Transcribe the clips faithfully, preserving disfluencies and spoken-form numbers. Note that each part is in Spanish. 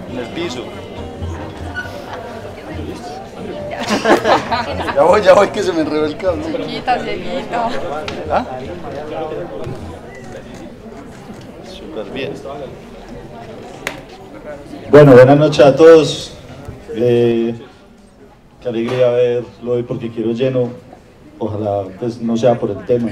En el piso. Ya voy, ya voy, que se me enredó el cable. Chiquita, cieguito. ¿Ah? Súper bien. Bueno, buenas noches a todos. Eh, qué alegría verlo hoy porque quiero lleno. Ojalá pues no sea por el tema.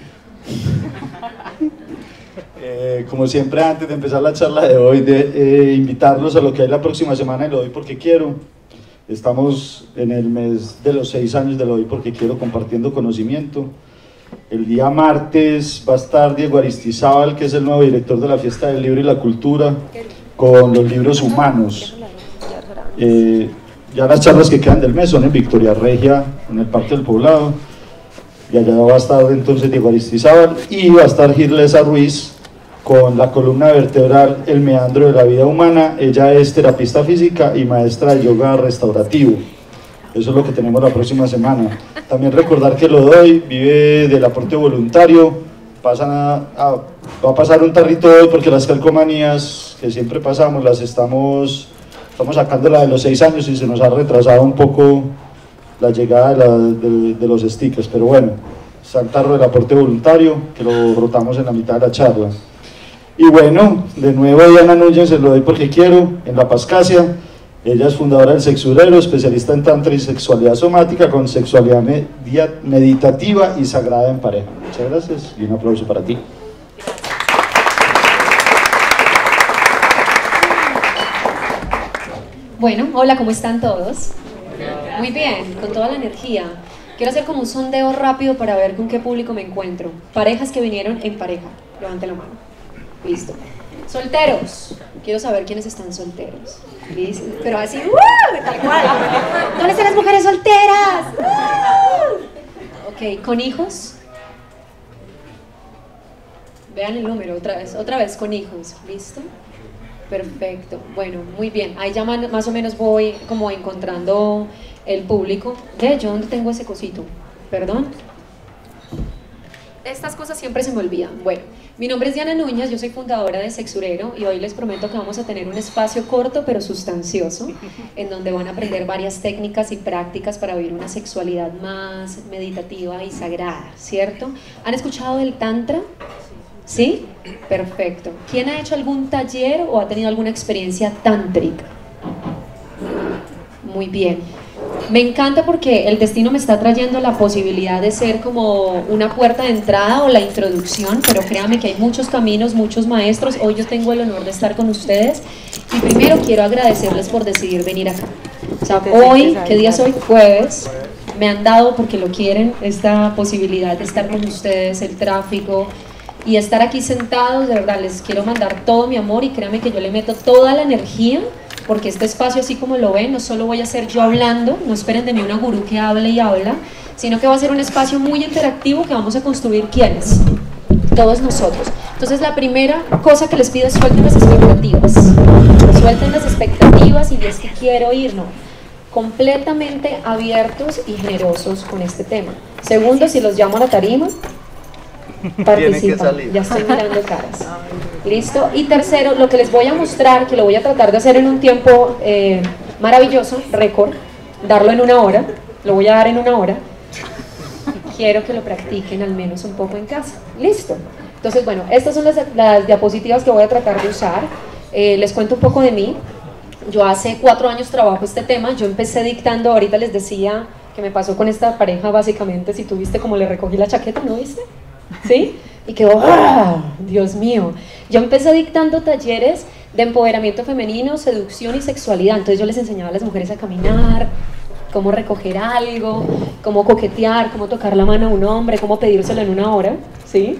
Eh, como siempre, antes de empezar la charla de hoy, de eh, invitarlos a lo que hay la próxima semana y lo doy porque quiero. Estamos en el mes de los seis años de lo doy porque quiero, compartiendo conocimiento. El día martes va a estar Diego Aristizábal, que es el nuevo director de la Fiesta del Libro y la Cultura, con los libros humanos. Eh, ya las charlas que quedan del mes son en Victoria Regia, en el Parque del Poblado, y allá va a estar entonces Diego Aristizábal, y va a estar Girlesa Ruiz con la columna vertebral El meandro de la vida humana. Ella es terapista física y maestra de yoga restaurativo. Eso es lo que tenemos la próxima semana. También recordar que Lo Doy vive del aporte voluntario. Pasan a, a, va a pasar un tarrito hoy porque las calcomanías que siempre pasamos las estamos, estamos sacando la de los seis años y se nos ha retrasado un poco la llegada de, la, de, de los stickers. Pero bueno, está el tarro del aporte voluntario que lo rotamos en la mitad de la charla. Y bueno, de nuevo Diana Núñez, se lo doy porque quiero, en La Pascasia. Ella es fundadora del Sexurero, especialista en tantra y sexualidad somática con sexualidad meditativa y sagrada en pareja. Muchas gracias y un aplauso para ti. Bueno, hola, ¿cómo están todos? Muy bien, con toda la energía. Quiero hacer como un sondeo rápido para ver con qué público me encuentro. Parejas que vinieron en pareja, levanten la mano. Listo. Solteros. Quiero saber quiénes están solteros. ¿Listo? Pero así, ¡uh! Tal cual. ¿Dónde están las mujeres solteras? ¡Uh! Ok, ¿con hijos? Vean el número otra vez, otra vez con hijos. ¿Listo? Perfecto. Bueno, muy bien. Ahí ya más o menos voy como encontrando el público. ¿Ve? ¿Yo dónde tengo ese cosito? Perdón. Estas cosas siempre se me olvidan. Bueno, mi nombre es Diana Núñez, yo soy fundadora de Sexurero y hoy les prometo que vamos a tener un espacio corto pero sustancioso en donde van a aprender varias técnicas y prácticas para vivir una sexualidad más meditativa y sagrada, ¿cierto? ¿Han escuchado del Tantra? ¿Sí? Perfecto. ¿Quién ha hecho algún taller o ha tenido alguna experiencia tántrica? Muy bien. Me encanta porque el destino me está trayendo la posibilidad de ser como una puerta de entrada o la introducción, pero créanme que hay muchos caminos, muchos maestros. Hoy yo tengo el honor de estar con ustedes y primero quiero agradecerles por decidir venir acá. O sea, hoy, ¿qué día es hoy? Jueves. Me han dado, porque lo quieren, esta posibilidad de estar con ustedes, el tráfico y estar aquí sentados. De verdad, les quiero mandar todo mi amor y créanme que yo le meto toda la energía, porque este espacio, así como lo ven, no solo voy a ser yo hablando, no esperen de mí una gurú que hable y habla, sino que va a ser un espacio muy interactivo que vamos a construir, ¿quiénes? Todos nosotros. Entonces la primera cosa que les pido es suelten las expectativas, suelten las expectativas y es que quiero ir, no, completamente abiertos y generosos con este tema. Segundo, si los llamo a la tarima, participan, ya estoy mirando caras. ¿Listo? Y tercero, lo que les voy a mostrar, que lo voy a tratar de hacer en un tiempo eh, maravilloso, récord, darlo en una hora, lo voy a dar en una hora. Quiero que lo practiquen al menos un poco en casa. ¿Listo? Entonces, bueno, estas son las, las diapositivas que voy a tratar de usar. Eh, les cuento un poco de mí. Yo hace cuatro años trabajo este tema. Yo empecé dictando, ahorita les decía que me pasó con esta pareja básicamente, si tú viste como le recogí la chaqueta, ¿no viste? ¿Sí? Y quedó, ¡ah! Dios mío. Yo empecé dictando talleres de empoderamiento femenino, seducción y sexualidad. Entonces yo les enseñaba a las mujeres a caminar, cómo recoger algo, cómo coquetear, cómo tocar la mano a un hombre, cómo pedírselo en una hora, ¿sí?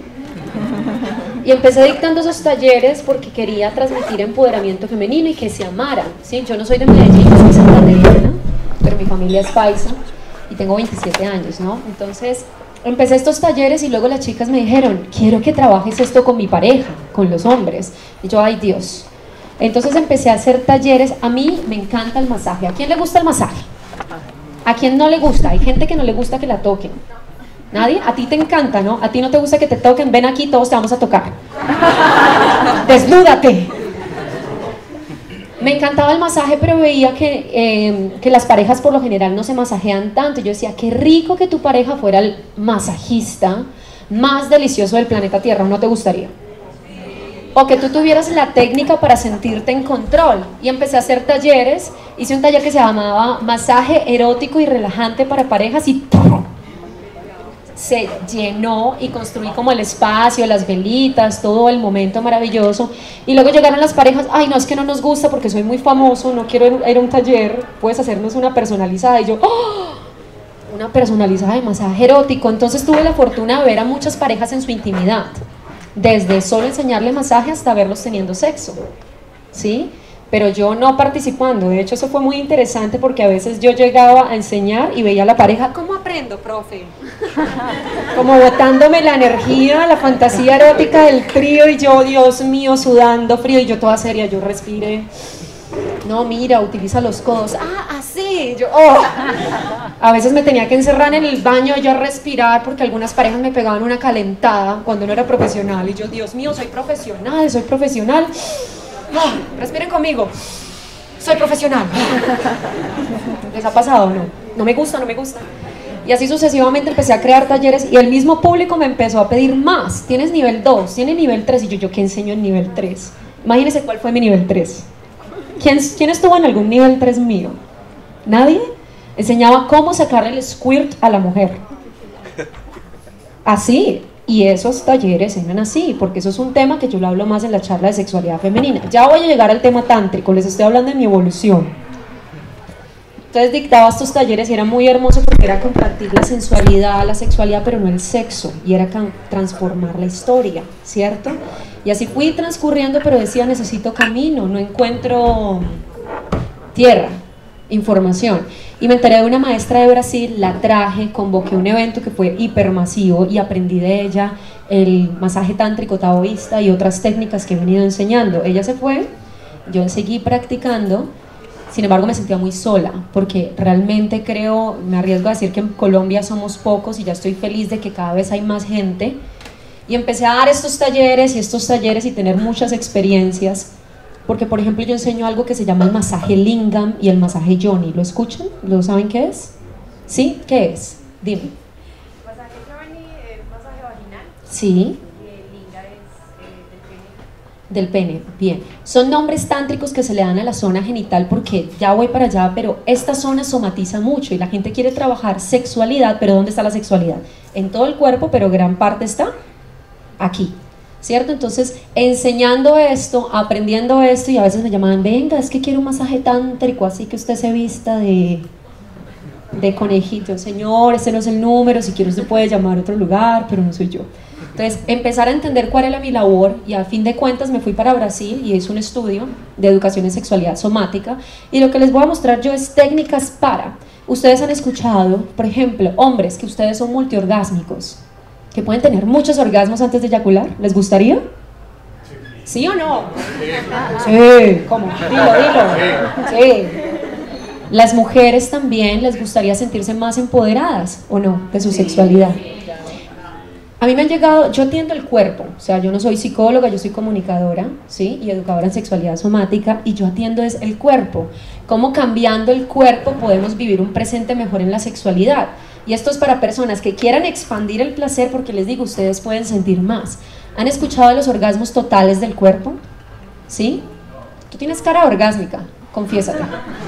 Y empecé dictando esos talleres porque quería transmitir empoderamiento femenino y que se amaran, ¿sí? Yo no soy de Medellín, yo soy santandereana, pero mi familia es paisa y tengo veintisiete años, ¿no? Entonces empecé estos talleres y luego las chicas me dijeron, quiero que trabajes esto con mi pareja, con los hombres. Y yo, ay Dios. Entonces empecé a hacer talleres. A mí me encanta el masaje. ¿A quién le gusta el masaje? ¿A quién no le gusta? Hay gente que no le gusta que la toquen. ¿Nadie? A ti te encanta, ¿no? A ti no te gusta que te toquen. Ven aquí, todos te vamos a tocar. Desnúdate. Me encantaba el masaje, pero veía que, eh, que las parejas por lo general no se masajean tanto. Yo decía, qué rico que tu pareja fuera el masajista más delicioso del planeta Tierra, ¿no te gustaría? O que tú tuvieras la técnica para sentirte en control. Y empecé a hacer talleres, hice un taller que se llamaba Masaje Erótico y Relajante para Parejas y ¡pum! Se llenó y construí como el espacio, las velitas, todo el momento maravilloso. Y luego llegaron las parejas, ay no, es que no nos gusta porque soy muy famoso, no quiero ir a un taller, puedes hacernos una personalizada. Y yo, ¡oh! Una personalizada de masaje erótico. Entonces tuve la fortuna de ver a muchas parejas en su intimidad, desde solo enseñarle masaje hasta verlos teniendo sexo, ¿sí? Pero yo no participando. De hecho eso fue muy interesante porque a veces yo llegaba a enseñar y veía a la pareja, ¿cómo aprendo, profe? Como botándome la energía, la fantasía erótica del trío y yo, Dios mío, sudando frío y yo toda seria, yo respiré. No, mira, utiliza los codos. Ah, así. Yo, oh. A veces me tenía que encerrar en el baño yo a respirar porque algunas parejas me pegaban una calentada cuando no era profesional y yo, Dios mío, soy profesional, soy profesional. Oh, respiren conmigo. Soy profesional. ¿Les ha pasado o no? No me gusta, no me gusta. Y así sucesivamente empecé a crear talleres y el mismo público me empezó a pedir más. Tienes nivel dos, tienes nivel tres y yo, ¿yo qué enseño en nivel tres? Imagínense cuál fue mi nivel tres. ¿Quién, ¿Quién estuvo en algún nivel tres mío? ¿Nadie? Enseñaba cómo sacarle el squirt a la mujer. Así. Y esos talleres eran así, porque eso es un tema que yo lo hablo más en la charla de sexualidad femenina. Ya voy a llegar al tema tántrico, les estoy hablando de mi evolución. Entonces dictaba estos talleres y era muy hermoso porque era compartir la sensualidad, la sexualidad, pero no el sexo, y era transformar la historia, ¿cierto? Y así fui transcurriendo, pero decía, necesito camino, no encuentro tierra, información. Y me enteré de una maestra de Brasil, la traje, convoqué un evento que fue hipermasivo y aprendí de ella el masaje tántrico taoísta y otras técnicas que he venido enseñando. Ella se fue, yo seguí practicando, sin embargo me sentía muy sola, porque realmente creo, me arriesgo a decir que en Colombia somos pocos y ya estoy feliz de que cada vez hay más gente. Y empecé a dar estos talleres y estos talleres y tener muchas experiencias. Porque, por ejemplo, yo enseño algo que se llama el masaje Lingam y el masaje Yoni. ¿Lo escuchan? ¿Lo saben qué es? ¿Sí? ¿Qué es? Dime. El masaje Yoni es masaje vaginal. Sí. Y el Linga es eh, Del del pene. pene, bien. Son nombres tántricos que se le dan a la zona genital porque ya voy para allá, pero esta zona somatiza mucho y la gente quiere trabajar sexualidad, pero ¿dónde está la sexualidad? En todo el cuerpo, pero gran parte está aquí. ¿Cierto? Entonces, enseñando esto, aprendiendo esto, y a veces me llamaban, venga, es que quiero un masaje tántrico, así que usted se vista de, de conejito. Señor, ese no es el número, si quiere usted puede llamar a otro lugar, pero no soy yo. Entonces, empezar a entender cuál era mi labor, y a fin de cuentas me fui para Brasil y hice un estudio de educación en sexualidad somática, y lo que les voy a mostrar yo es técnicas para, ustedes han escuchado, por ejemplo, hombres, que ustedes son multiorgásmicos, que pueden tener muchos orgasmos antes de eyacular. ¿Les gustaría? ¿Sí o no? Sí. ¿Cómo? Dilo, dilo. Sí. Las mujeres también les gustaría sentirse más empoderadas, ¿o no? De su sexualidad. A mí me han llegado, yo atiendo el cuerpo, o sea, yo no soy psicóloga, yo soy comunicadora, ¿sí? Y educadora en sexualidad somática, y yo atiendo es el cuerpo. Cómo cambiando el cuerpo podemos vivir un presente mejor en la sexualidad. Y esto es para personas que quieran expandir el placer, porque les digo, ustedes pueden sentir más. ¿Han escuchado de los orgasmos totales del cuerpo? ¿Sí? Tú tienes cara orgásmica, confiésate.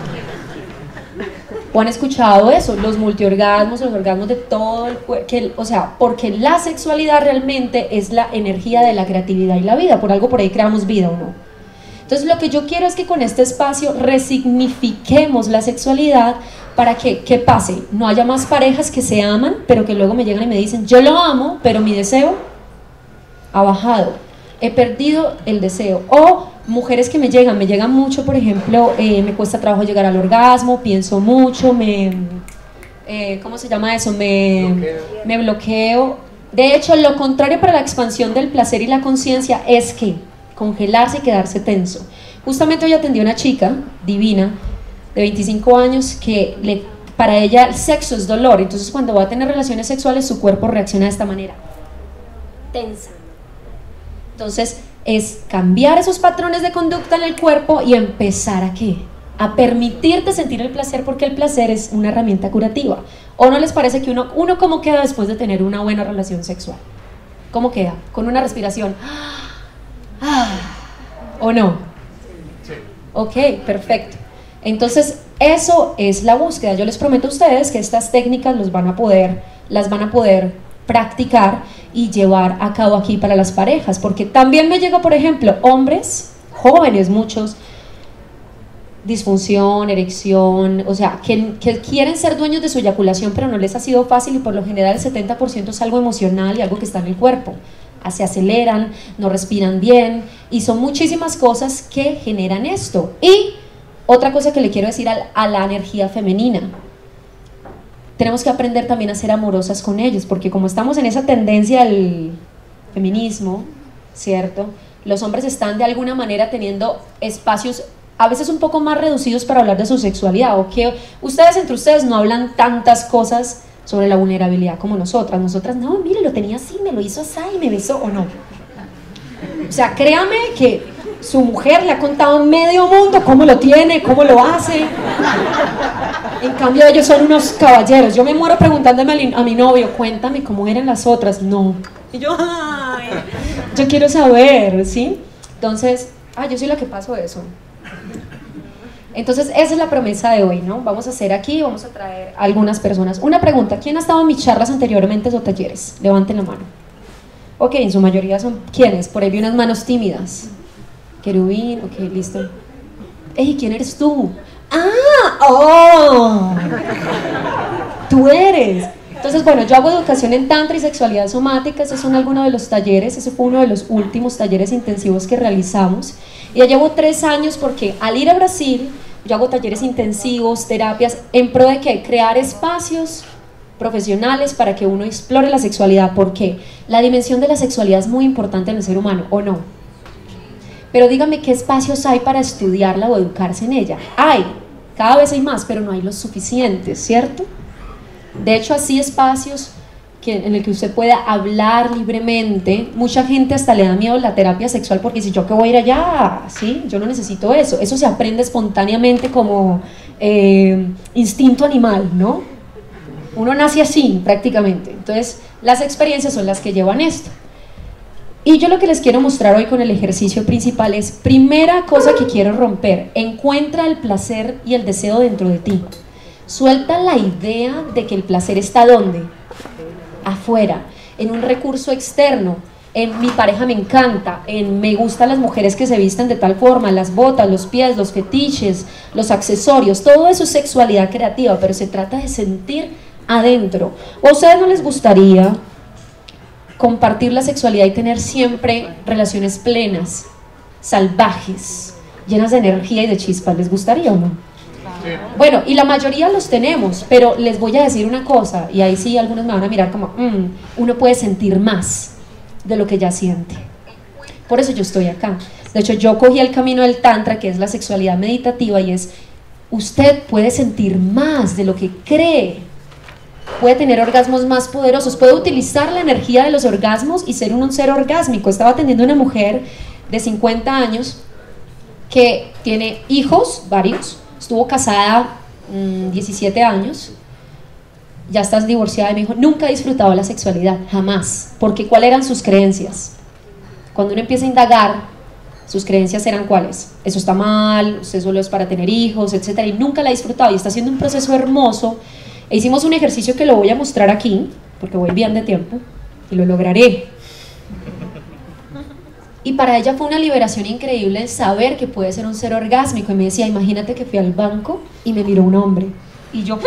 ¿O han escuchado eso? Los multiorgasmos, los orgasmos de todo el cuerpo. O sea, porque la sexualidad realmente es la energía de la creatividad y la vida. Por algo por ahí creamos vida, ¿o no? Entonces lo que yo quiero es que con este espacio resignifiquemos la sexualidad para que, ¿qué pase? No haya más parejas que se aman, pero que luego me llegan y me dicen, yo lo amo, pero mi deseo ha bajado, he perdido el deseo. O mujeres que me llegan, me llegan mucho, por ejemplo, eh, me cuesta trabajo llegar al orgasmo, pienso mucho, me, eh, ¿cómo se llama eso? Me bloqueo. me bloqueo. De hecho, lo contrario para la expansión del placer y la conciencia es que congelarse y quedarse tenso. Justamente hoy atendí a una chica divina de veinticinco años que le, para ella el sexo es dolor, entonces cuando va a tener relaciones sexuales su cuerpo reacciona de esta manera, tensa. Entonces es cambiar esos patrones de conducta en el cuerpo y empezar a ¿qué? A permitirte sentir el placer, porque el placer es una herramienta curativa. ¿O no les parece que uno, uno cómo queda después de tener una buena relación sexual? ¿Cómo queda? Con una respiración. Ah, ¿o no? Sí. Ok, perfecto. Entonces, eso es la búsqueda. Yo les prometo a ustedes que estas técnicas los van a poder, las van a poder practicar y llevar a cabo aquí para las parejas, porque también me llega, por ejemplo, hombres, jóvenes muchos, disfunción, erección, o sea, que, que quieren ser dueños de su eyaculación, pero no les ha sido fácil, y por lo general el setenta por ciento es algo emocional y algo que está en el cuerpo. Se aceleran, no respiran bien, y son muchísimas cosas que generan esto. Y otra cosa que le quiero decir a, a la energía femenina, tenemos que aprender también a ser amorosas con ellos, porque como estamos en esa tendencia al feminismo, ¿cierto? Los hombres están de alguna manera teniendo espacios a veces un poco más reducidos para hablar de su sexualidad, o que ustedes entre ustedes no hablan tantas cosas sobre la vulnerabilidad como nosotras. Nosotras, no, mire, lo tenía así, me lo hizo así y me besó, o no. O sea, créame que su mujer le ha contado a medio mundo cómo lo tiene, cómo lo hace. En cambio ellos son unos caballeros. Yo me muero preguntándome a mi novio, cuéntame cómo eran las otras. No. Y yo, ay, yo quiero saber, ¿sí? Entonces, ah, yo soy la que paso eso. Entonces esa es la promesa de hoy, ¿no? Vamos a hacer aquí, vamos a traer a algunas personas. Una pregunta, ¿quién ha estado en mis charlas anteriormente o talleres? Levanten la mano. Ok, en su mayoría son, ¿quiénes? Por ahí vi unas manos tímidas. Querubín, ok, listo. Ey, ¿quién eres tú? ¡Ah! ¡Oh! Tú eres. Entonces, bueno, yo hago educación en tantra y sexualidad somática. Esos son algunos de los talleres. Ese fue uno de los últimos talleres intensivos que realizamos. Y ya llevo tres años porque al ir a Brasil, yo hago talleres intensivos, terapias, en pro de ¿qué? Crear espacios profesionales para que uno explore la sexualidad. Porque la dimensión de la sexualidad es muy importante en el ser humano, ¿o no? Pero díganme, ¿qué espacios hay para estudiarla o educarse en ella? Hay, cada vez hay más, pero no hay los suficientes, ¿cierto? De hecho, así espacios que, en el que usted pueda hablar libremente. Mucha gente hasta le da miedo la terapia sexual porque dice, ¿yo qué voy a ir allá? ¿Sí? Yo no necesito eso. Eso se aprende espontáneamente como eh, instinto animal, ¿no? Uno nace así, prácticamente. Entonces, las experiencias son las que llevan esto. Y yo lo que les quiero mostrar hoy con el ejercicio principal es, primera cosa que quiero romper, encuentra el placer y el deseo dentro de ti. Suelta la idea de que el placer está ¿dónde? Afuera, en un recurso externo, en mi pareja me encanta, en me gustan las mujeres que se visten de tal forma, las botas, los pies, los fetiches, los accesorios, todo eso es sexualidad creativa, pero se trata de sentir adentro. ¿O a ustedes no les gustaría compartir la sexualidad y tener siempre relaciones plenas, salvajes, llenas de energía y de chispas? ¿Les gustaría o no? Sí. Bueno, y la mayoría los tenemos, pero les voy a decir una cosa, y ahí sí algunos me van a mirar como, mmm, uno puede sentir más de lo que ya siente. Por eso yo estoy acá. De hecho, yo cogí el camino del tantra, que es la sexualidad meditativa, y es, usted puede sentir más de lo que cree, puede tener orgasmos más poderosos, puede utilizar la energía de los orgasmos y ser un ser orgásmico. Estaba atendiendo a una mujer de cincuenta años que tiene hijos, varios, estuvo casada mmm, diecisiete años, ya estás divorciada, y me dijo, nunca he disfrutado la sexualidad, jamás, porque ¿cuáles eran sus creencias? Cuando uno empieza a indagar, sus creencias eran ¿cuáles? Eso está mal, usted solo es para tener hijos, etcétera, y nunca la ha disfrutado, y está haciendo un proceso hermoso. E hicimos un ejercicio que lo voy a mostrar aquí, porque voy bien de tiempo, y lo lograré. Y para ella fue una liberación increíble el saber que puede ser un ser orgásmico. Y me decía, imagínate que fui al banco y me miró un hombre. Y yo...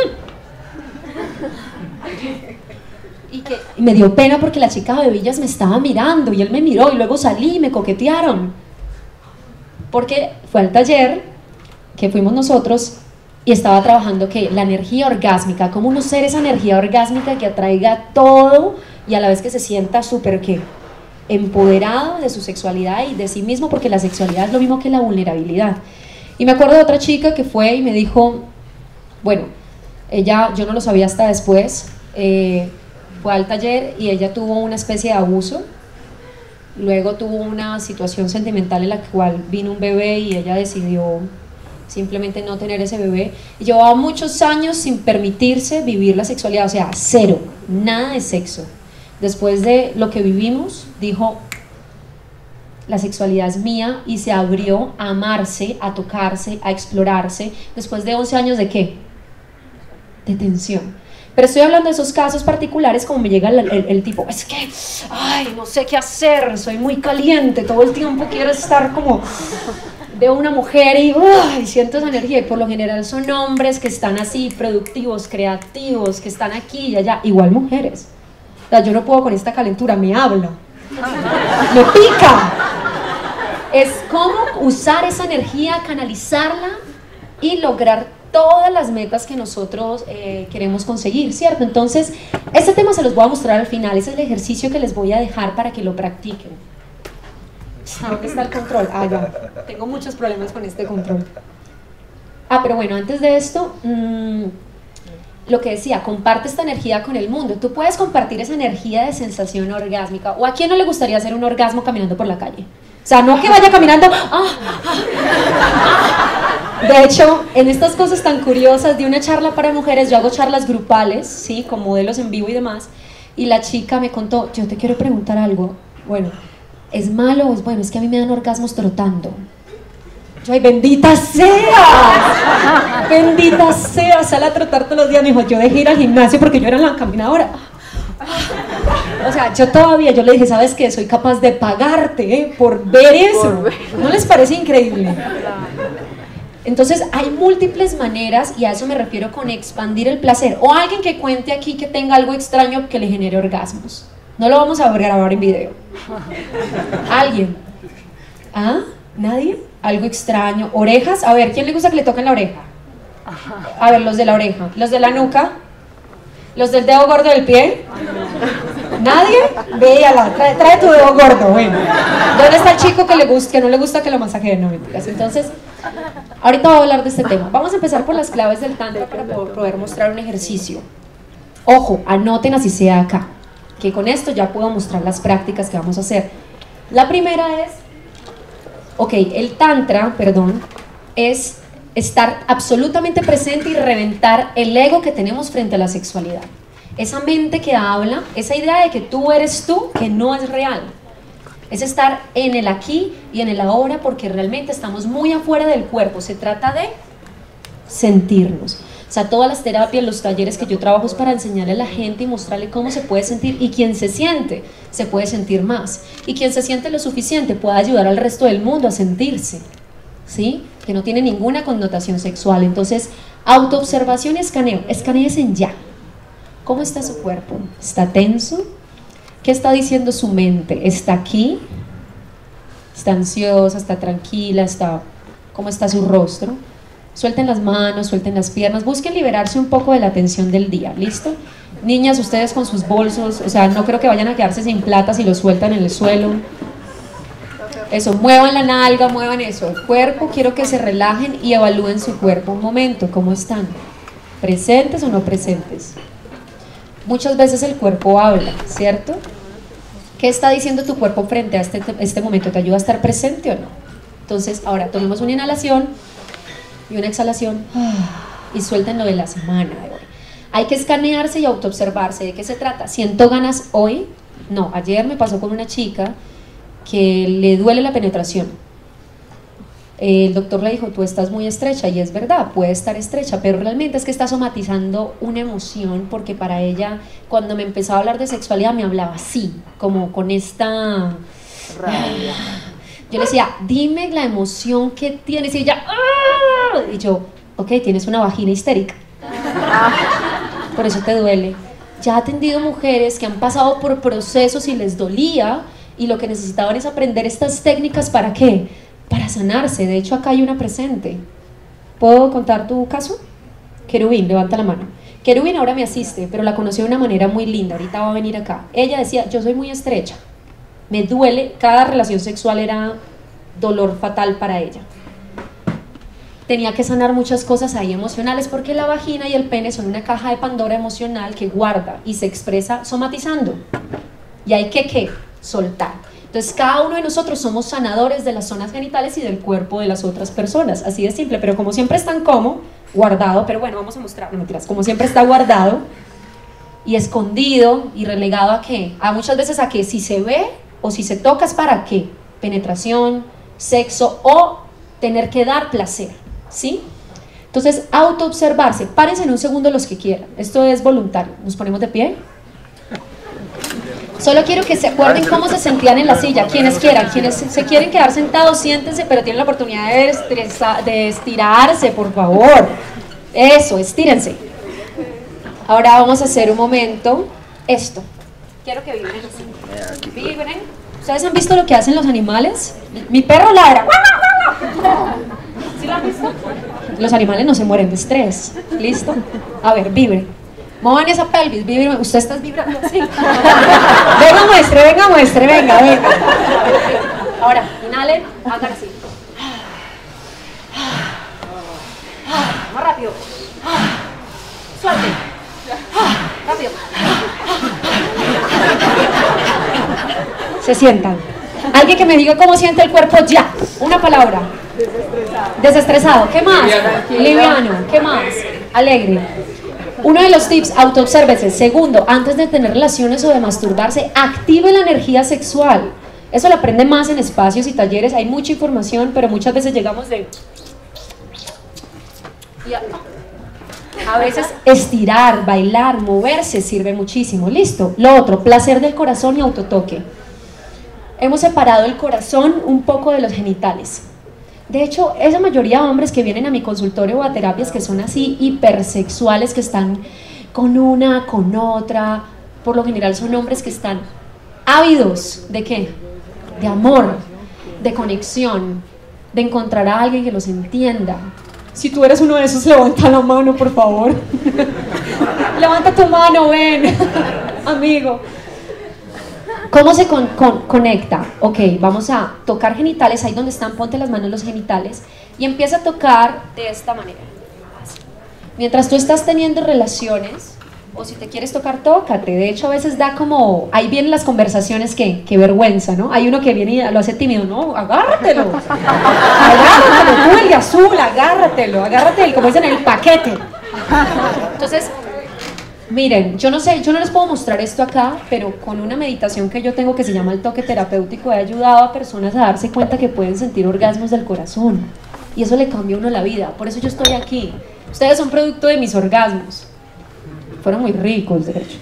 y, que, y me dio pena porque la chica de Villas me estaba mirando, y él me miró, y luego salí y me coquetearon. Porque fue al taller que fuimos nosotros, y estaba trabajando que la energía orgásmica, cómo uno ser esa energía orgásmica que atraiga todo y a la vez que se sienta súper ¿qué? Empoderado de su sexualidad y de sí mismo, porque la sexualidad es lo mismo que la vulnerabilidad. Y me acuerdo de otra chica que fue y me dijo, bueno, ella, yo no lo sabía hasta después, eh, fue al taller y ella tuvo una especie de abuso luego tuvo una situación sentimental en la cual vino un bebé y ella decidió simplemente no tener ese bebé, y llevaba muchos años sin permitirse vivir la sexualidad, o sea, cero, nada de sexo. Después de lo que vivimos, dijo, la sexualidad es mía, y se abrió a amarse, a tocarse, a explorarse, después de once años de ¿qué? De tensión. Pero estoy hablando de esos casos particulares, como me llega el, el, el tipo, es que, ay, no sé qué hacer, soy muy caliente, todo el tiempo quiero estar como, veo una mujer y, uy, siento esa energía, y por lo general son hombres que están así, productivos, creativos, que están aquí y allá, igual mujeres. O sea, yo no puedo con esta calentura, me habla, me pica. Es como usar esa energía, canalizarla y lograr todas las metas que nosotros eh, queremos conseguir, ¿cierto? Entonces, este tema se los voy a mostrar al final, ese es el ejercicio que les voy a dejar para que lo practiquen. ¿Dónde está el control? Ah, ya, tengo muchos problemas con este control. Ah, pero bueno, antes de esto, mmm, lo que decía, comparte esta energía con el mundo. Tú puedes compartir esa energía de sensación orgásmica, o ¿a quién no le gustaría hacer un orgasmo caminando por la calle? O sea, no que vaya caminando, ah, ah, ah. De hecho, en estas cosas tan curiosas de una charla para mujeres, yo hago charlas grupales, ¿sí? Con modelos en vivo y demás, y la chica me contó, yo te quiero preguntar algo, bueno, ¿es malo o es bueno? Es que a mí me dan orgasmos trotando. Yo, ay, bendita sea, bendita sea, sale a trotar todos los días. Me dijo, yo dejé ir al gimnasio porque yo era la caminadora. O sea, yo todavía, yo le dije, ¿sabes qué? Soy capaz de pagarte, ¿eh? Por ver eso. ¿No les parece increíble? Entonces hay múltiples maneras, y a eso me refiero con expandir el placer. O alguien que cuente aquí que tenga algo extraño que le genere orgasmos. No lo vamos a grabar en video. ¿Alguien? ¿Ah? ¿Nadie? Algo extraño. ¿Orejas? A ver, ¿quién le gusta que le toquen la oreja? A ver, los de la oreja. ¿Los de la nuca? ¿Los del dedo gordo del pie? ¿Nadie? Véala, trae, trae tu dedo gordo, bueno. ¿Dónde está el chico que, le gusta, que no le gusta que lo masajeen? No, mentiras. Entonces, ahorita voy a hablar de este tema. Vamos a empezar por las claves del tantra para poder mostrar un ejercicio. Ojo, anoten así sea acá, que con esto ya puedo mostrar las prácticas que vamos a hacer. La primera es, ok, el tantra, perdón, es estar absolutamente presente y reventar el ego que tenemos frente a la sexualidad. Esa mente que habla, esa idea de que tú eres tú, que no es real. Es estar en el aquí y en el ahora, porque realmente estamos muy afuera del cuerpo. Se trata de sentirnos. O sea, todas las terapias, los talleres que yo trabajo es para enseñarle a la gente y mostrarle cómo se puede sentir, y quien se siente, se puede sentir más, y quien se siente lo suficiente puede ayudar al resto del mundo a sentirse, ¿sí? Que no tiene ninguna connotación sexual. Entonces, autoobservación y escaneo. Escanéense ya. ¿Cómo está su cuerpo? ¿Está tenso? ¿Qué está diciendo su mente? ¿Está aquí? ¿Está ansiosa? ¿Está tranquila? ¿Está... ¿Cómo está su rostro? Suelten las manos, suelten las piernas, busquen liberarse un poco de la tensión del día, ¿listo? Niñas, ustedes con sus bolsos, o sea, no creo que vayan a quedarse sin plata si los sueltan en el suelo. Eso, muevan la nalga, muevan eso, el cuerpo, quiero que se relajen y evalúen su cuerpo un momento, ¿cómo están? ¿Presentes o no presentes? Muchas veces el cuerpo habla, ¿cierto? ¿Qué está diciendo tu cuerpo frente a este, este momento? ¿Te ayuda a estar presente o no? Entonces, ahora tomemos una inhalación y una exhalación y suelten lo de la semana de hoy. Hay que escanearse y autoobservarse. ¿De qué se trata? ¿Siento ganas hoy? No, ayer me pasó con una chica que le duele la penetración. El doctor le dijo, tú estás muy estrecha, y es verdad, puede estar estrecha, pero realmente es que está somatizando una emoción, porque para ella, cuando me empezó a hablar de sexualidad, me hablaba así, como con esta... rabia. Yo le decía, dime la emoción que tienes, y ella, ¡ah! Y yo, ok, tienes una vagina histérica, por eso te duele. Ya he atendido mujeres que han pasado por procesos y les dolía, y lo que necesitaban es aprender estas técnicas, ¿para qué? Para sanarse. De hecho, acá hay una presente. ¿Puedo contar tu caso? Querubín, levanta la mano. Querubín ahora me asiste, pero la conocí de una manera muy linda, ahorita va a venir acá. Ella decía, yo soy muy estrecha, me duele, cada relación sexual era dolor fatal para ella. Tenía que sanar muchas cosas ahí emocionales, porque la vagina y el pene son una caja de Pandora emocional que guarda y se expresa somatizando. Y hay que, ¿qué? Soltar. Entonces cada uno de nosotros somos sanadores de las zonas genitales y del cuerpo de las otras personas, así de simple, pero como siempre están como guardado, pero bueno, vamos a mostrar, no mentiras, como siempre está guardado y escondido y relegado a qué, a muchas veces a que si se ve o si se toca es para qué, penetración, sexo o tener que dar placer, ¿sí? Entonces, autoobservarse, párense en un segundo los que quieran, esto es voluntario, nos ponemos de pie. Solo quiero que se acuerden cómo se sentían en la silla, quienes quieran, quienes se quieren quedar sentados, siéntense, pero tienen la oportunidad de, estresa, de estirarse, por favor. Eso, estírense. Ahora vamos a hacer un momento esto. Quiero que vibren así. Vibren. ¿Ustedes han visto lo que hacen los animales? Mi perro ladra. ¿Sí lo han visto? Los animales no se mueren de estrés. ¿Listo? A ver, vibren. Muevan esa pelvis, vibren. Usted está vibrando así. Venga, muestre, venga, muestre, venga, venga. Ahora, inhalen, hagan así. Más rápido. Suelte. Rápido. Se sientan. Alguien que me diga cómo siente el cuerpo ya. Una palabra. Desestresado. Desestresado. ¿Qué más? Liviano. Liviano. ¿Qué más? Alegre. Uno de los tips, autoobsérvese. Segundo, antes de tener relaciones o de masturbarse, active la energía sexual. Eso lo aprende más en espacios y talleres. Hay mucha información, pero muchas veces llegamos de... A veces estirar, bailar, moverse sirve muchísimo. Listo. Lo otro, placer del corazón y autotoque. Hemos separado el corazón un poco de los genitales. De hecho, esa mayoría de hombres que vienen a mi consultorio o a terapias que son así hipersexuales, que están con una, con otra, por lo general son hombres que están ávidos ¿de qué? De amor, de conexión, de encontrar a alguien que los entienda. Si tú eres uno de esos, levanta la mano, por favor. Levanta tu mano, ven, amigo. ¿Cómo se con, con, conecta? Ok, vamos a tocar genitales, ahí donde están, ponte las manos en los genitales y empieza a tocar de esta manera. Así. Mientras tú estás teniendo relaciones, o si te quieres tocar, tócate. De hecho, a veces da como, ahí vienen las conversaciones que, que vergüenza, ¿no? Hay uno que viene y lo hace tímido, no, agárratelo, agárratelo, tú el de azul, agárratelo, agárratelo, como dicen, el paquete. Entonces, miren, yo no sé, yo no les puedo mostrar esto acá, pero con una meditación que yo tengo que se llama el toque terapéutico, he ayudado a personas a darse cuenta que pueden sentir orgasmos del corazón y eso le cambia a uno la vida. Por eso yo estoy aquí. Ustedes son producto de mis orgasmos. Fueron muy ricos, de hecho.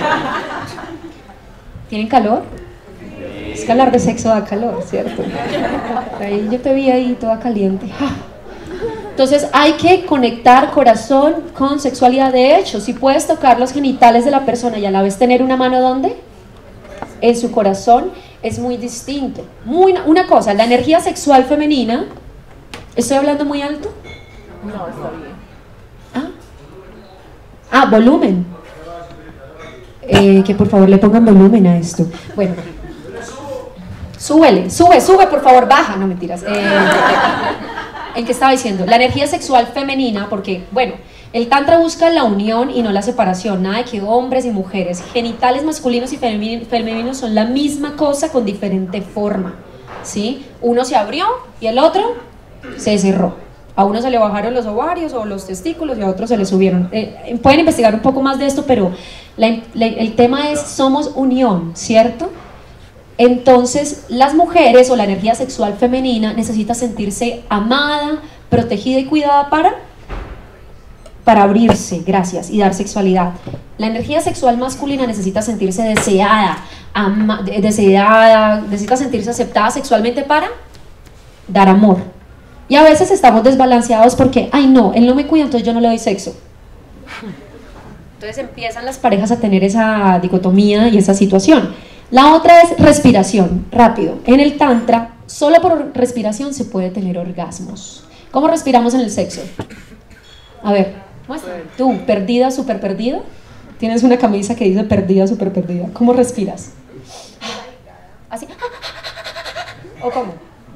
¿Tienen calor? Es que hablar de sexo da calor, ¿cierto? Ahí yo te vi ahí toda caliente. Entonces hay que conectar corazón con sexualidad. De hecho, si puedes tocar los genitales de la persona y a la vez tener una mano ¿dónde? En su corazón, es muy distinto. Muy, una cosa, la energía sexual femenina, ¿estoy hablando muy alto? No, está bien. Ah, ah volumen. Eh, que por favor le pongan volumen a esto. Bueno, súbele, sube, sube por favor, baja, no mentiras. Eh, ¿En qué estaba diciendo? La energía sexual femenina, porque, bueno, el tantra busca la unión y no la separación, nada de que hombres y mujeres, genitales masculinos y femeninos son la misma cosa con diferente forma, ¿sí? Uno se abrió y el otro se cerró. A uno se le bajaron los ovarios o los testículos y a otro se le subieron. Eh, pueden investigar un poco más de esto, pero la, la, el tema es, somos unión, ¿cierto? Entonces, las mujeres o la energía sexual femenina necesita sentirse amada, protegida y cuidada para, para abrirse, gracias, y dar sexualidad. La energía sexual masculina necesita sentirse deseada, ama, deseada, necesita sentirse aceptada sexualmente para dar amor. Y a veces estamos desbalanceados porque, ay no, él no me cuida, entonces yo no le doy sexo. Entonces empiezan las parejas a tener esa dicotomía y esa situación. La otra es respiración, rápido. En el tantra, solo por respiración se puede tener orgasmos. ¿Cómo respiramos en el sexo? A ver, muestra. Tú, perdida, súper perdida. Tienes una camisa que dice perdida, súper perdida. ¿Cómo respiras? Así. ¿O cómo?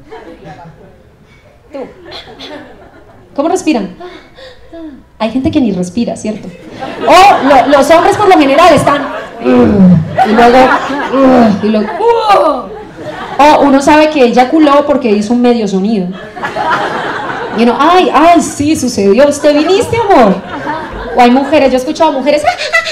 Tú. ¿Cómo respiran? Hay gente que ni respira, ¿cierto? O lo, los hombres por lo general están... Uh, y luego... Uh, y luego uh, O uno sabe que eyaculó porque hizo un medio sonido. Y uno, ay, ay, sí, sucedió, usted viniste, amor. O hay mujeres, yo he escuchado mujeres,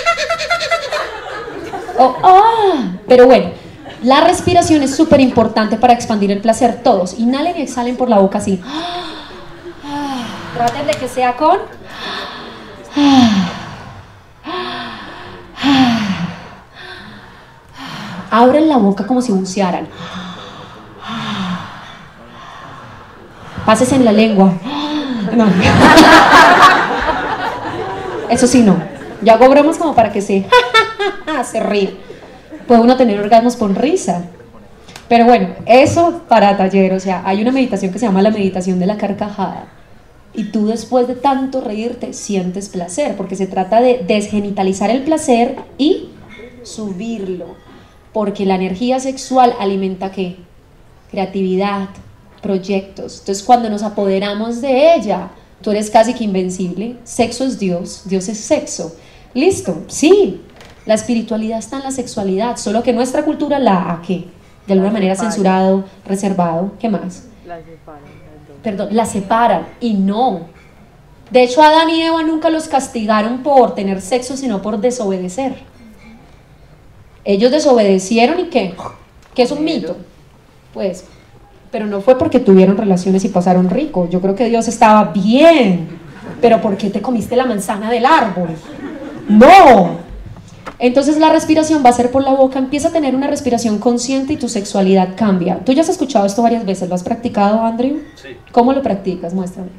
o, ah, pero bueno, la respiración es súper importante para expandir el placer. Todos, inhalen y exhalen por la boca así. Traten de que sea con... Abren la boca como si bucearan. Pases en la lengua. No. Eso sí, no. Yo hago bromas como para que se... se ríe. Puede uno tener orgasmos con risa. Pero bueno, eso para taller. O sea, hay una meditación que se llama la meditación de la carcajada. Y tú después de tanto reírte sientes placer, porque se trata de desgenitalizar el placer y subirlo, porque la energía sexual alimenta ¿qué? Creatividad, proyectos. Entonces cuando nos apoderamos de ella, tú eres casi que invencible. Sexo es Dios, Dios es sexo. Listo, sí, la espiritualidad está en la sexualidad, solo que nuestra cultura la ha ¿qué? De alguna manera censurado, reservado. ¿Qué más? La separan. Perdón, la separan, y no. De hecho, Adán y Eva nunca los castigaron por tener sexo, sino por desobedecer. Ellos desobedecieron y ¿qué? ¿Qué es un mito? Pues, pero no fue porque tuvieron relaciones y pasaron rico. Yo creo que Dios estaba bien, pero ¿por qué te comiste la manzana del árbol? No. Entonces la respiración va a ser por la boca. Empieza a tener una respiración consciente y tu sexualidad cambia. Tú ya has escuchado esto varias veces. ¿Lo has practicado, Andrew? Sí. ¿Cómo lo practicas? Muéstrame.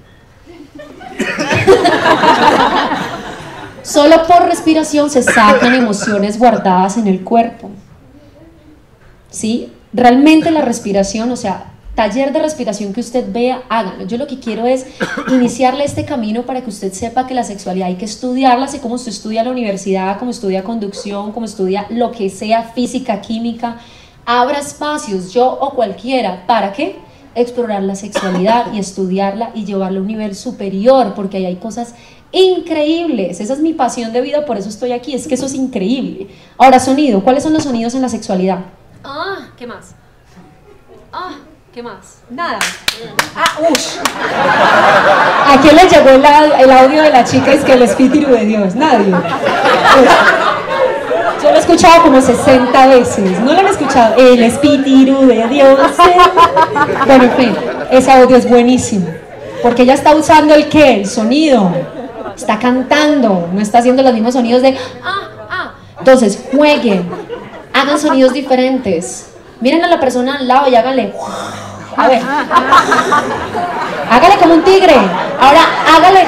Solo por respiración se sacan emociones guardadas en el cuerpo. ¿Sí? Realmente la respiración, o sea, taller de respiración que usted vea, háganlo. Yo lo que quiero es iniciarle este camino para que usted sepa que la sexualidad hay que estudiarla, así como usted estudia la universidad, como estudia conducción, como estudia lo que sea, física, química. Abra espacios, yo o cualquiera, ¿para qué? Explorar la sexualidad y estudiarla y llevarla a un nivel superior, porque ahí hay cosas increíbles. Esa es mi pasión de vida, por eso estoy aquí, es que eso es increíble. Ahora, sonido, ¿cuáles son los sonidos en la sexualidad? Ah, ¿qué más? Ah, ¿qué más? Nada. Ah, ush. ¿A quién le llegó el, el audio de la chica? Es que el espíritu de Dios. Nadie. Ush. Yo lo he escuchado como sesenta veces. ¿No lo han escuchado? El espíritu de Dios. Bueno, en fin, ese audio es buenísimo. Porque ella está usando el ¿qué? El sonido. Está cantando. No está haciendo los mismos sonidos de ah, ah. Entonces, jueguen. Hagan sonidos diferentes. Miren a la persona al lado y háganle. A ver. Hágale como un tigre. Ahora, hágale.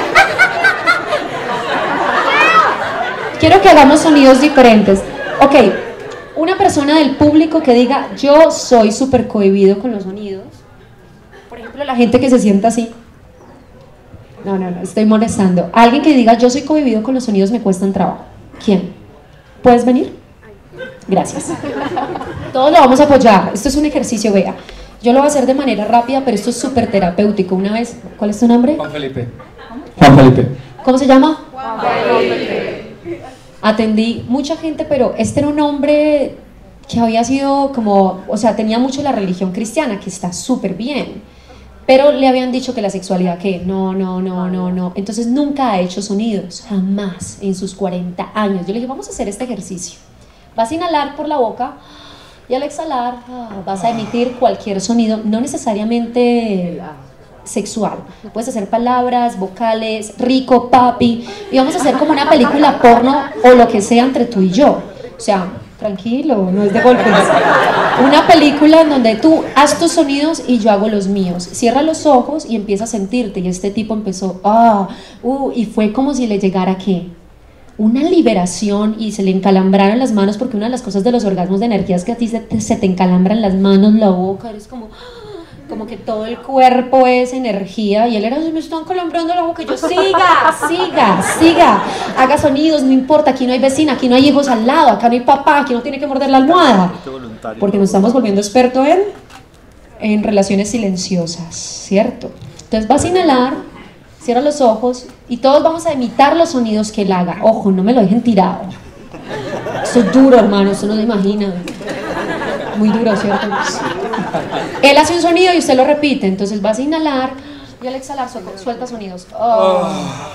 Quiero que hagamos sonidos diferentes. Ok, una persona del público que diga, yo soy súper cohibido con los sonidos. Por ejemplo, la gente que se sienta así. No, no, no, estoy molestando. Alguien que diga, yo soy cohibido con los sonidos, me cuestan trabajo. ¿Quién? ¿Puedes venir? Gracias. Todos lo vamos a apoyar. Esto es un ejercicio, vea. Yo lo voy a hacer de manera rápida, pero esto es súper terapéutico. Una vez, ¿cuál es tu nombre? Juan Felipe. Juan Felipe. ¿Cómo se llama? Juan Felipe. Atendí mucha gente, pero este era un hombre que había sido como, o sea, tenía mucho la religión cristiana, que está súper bien, pero le habían dicho que la sexualidad, que no, no, no, no, no. Entonces nunca ha hecho sonidos, jamás, en sus cuarenta años. Yo le dije, vamos a hacer este ejercicio. Vas a inhalar por la boca y al exhalar vas a emitir cualquier sonido, no necesariamente sexual. Puedes hacer palabras, vocales, rico, papi, y vamos a hacer como una película porno o lo que sea entre tú y yo. O sea, tranquilo, no es de golpes. Una película en donde tú haz tus sonidos y yo hago los míos. Cierra los ojos y empieza a sentirte. Y este tipo empezó, ah, uh, y fue como si le llegara, ¿qué? Una liberación, y se le encalambraron las manos, porque una de las cosas de los orgasmos de energía es que a ti se te, se te encalambran las manos, la boca, eres como, como que todo el cuerpo es energía, y él era, me están calambrando la boca, y yo, siga, siga, siga, haga sonidos, no importa, aquí no hay vecina, aquí no hay hijos al lado, acá no hay papá, aquí no tiene que morder la almohada, porque nos estamos volviendo expertos en, en relaciones silenciosas, ¿cierto? Entonces vas a inhalar, cierra los ojos y todos vamos a imitar los sonidos que él haga. Ojo, no me lo dejen tirado. Esto es duro, hermano, esto no se imagina. Muy duro, ¿cierto? Él hace un sonido y usted lo repite, entonces vas a inhalar y al exhalar suelta, suelta sonidos. Oh.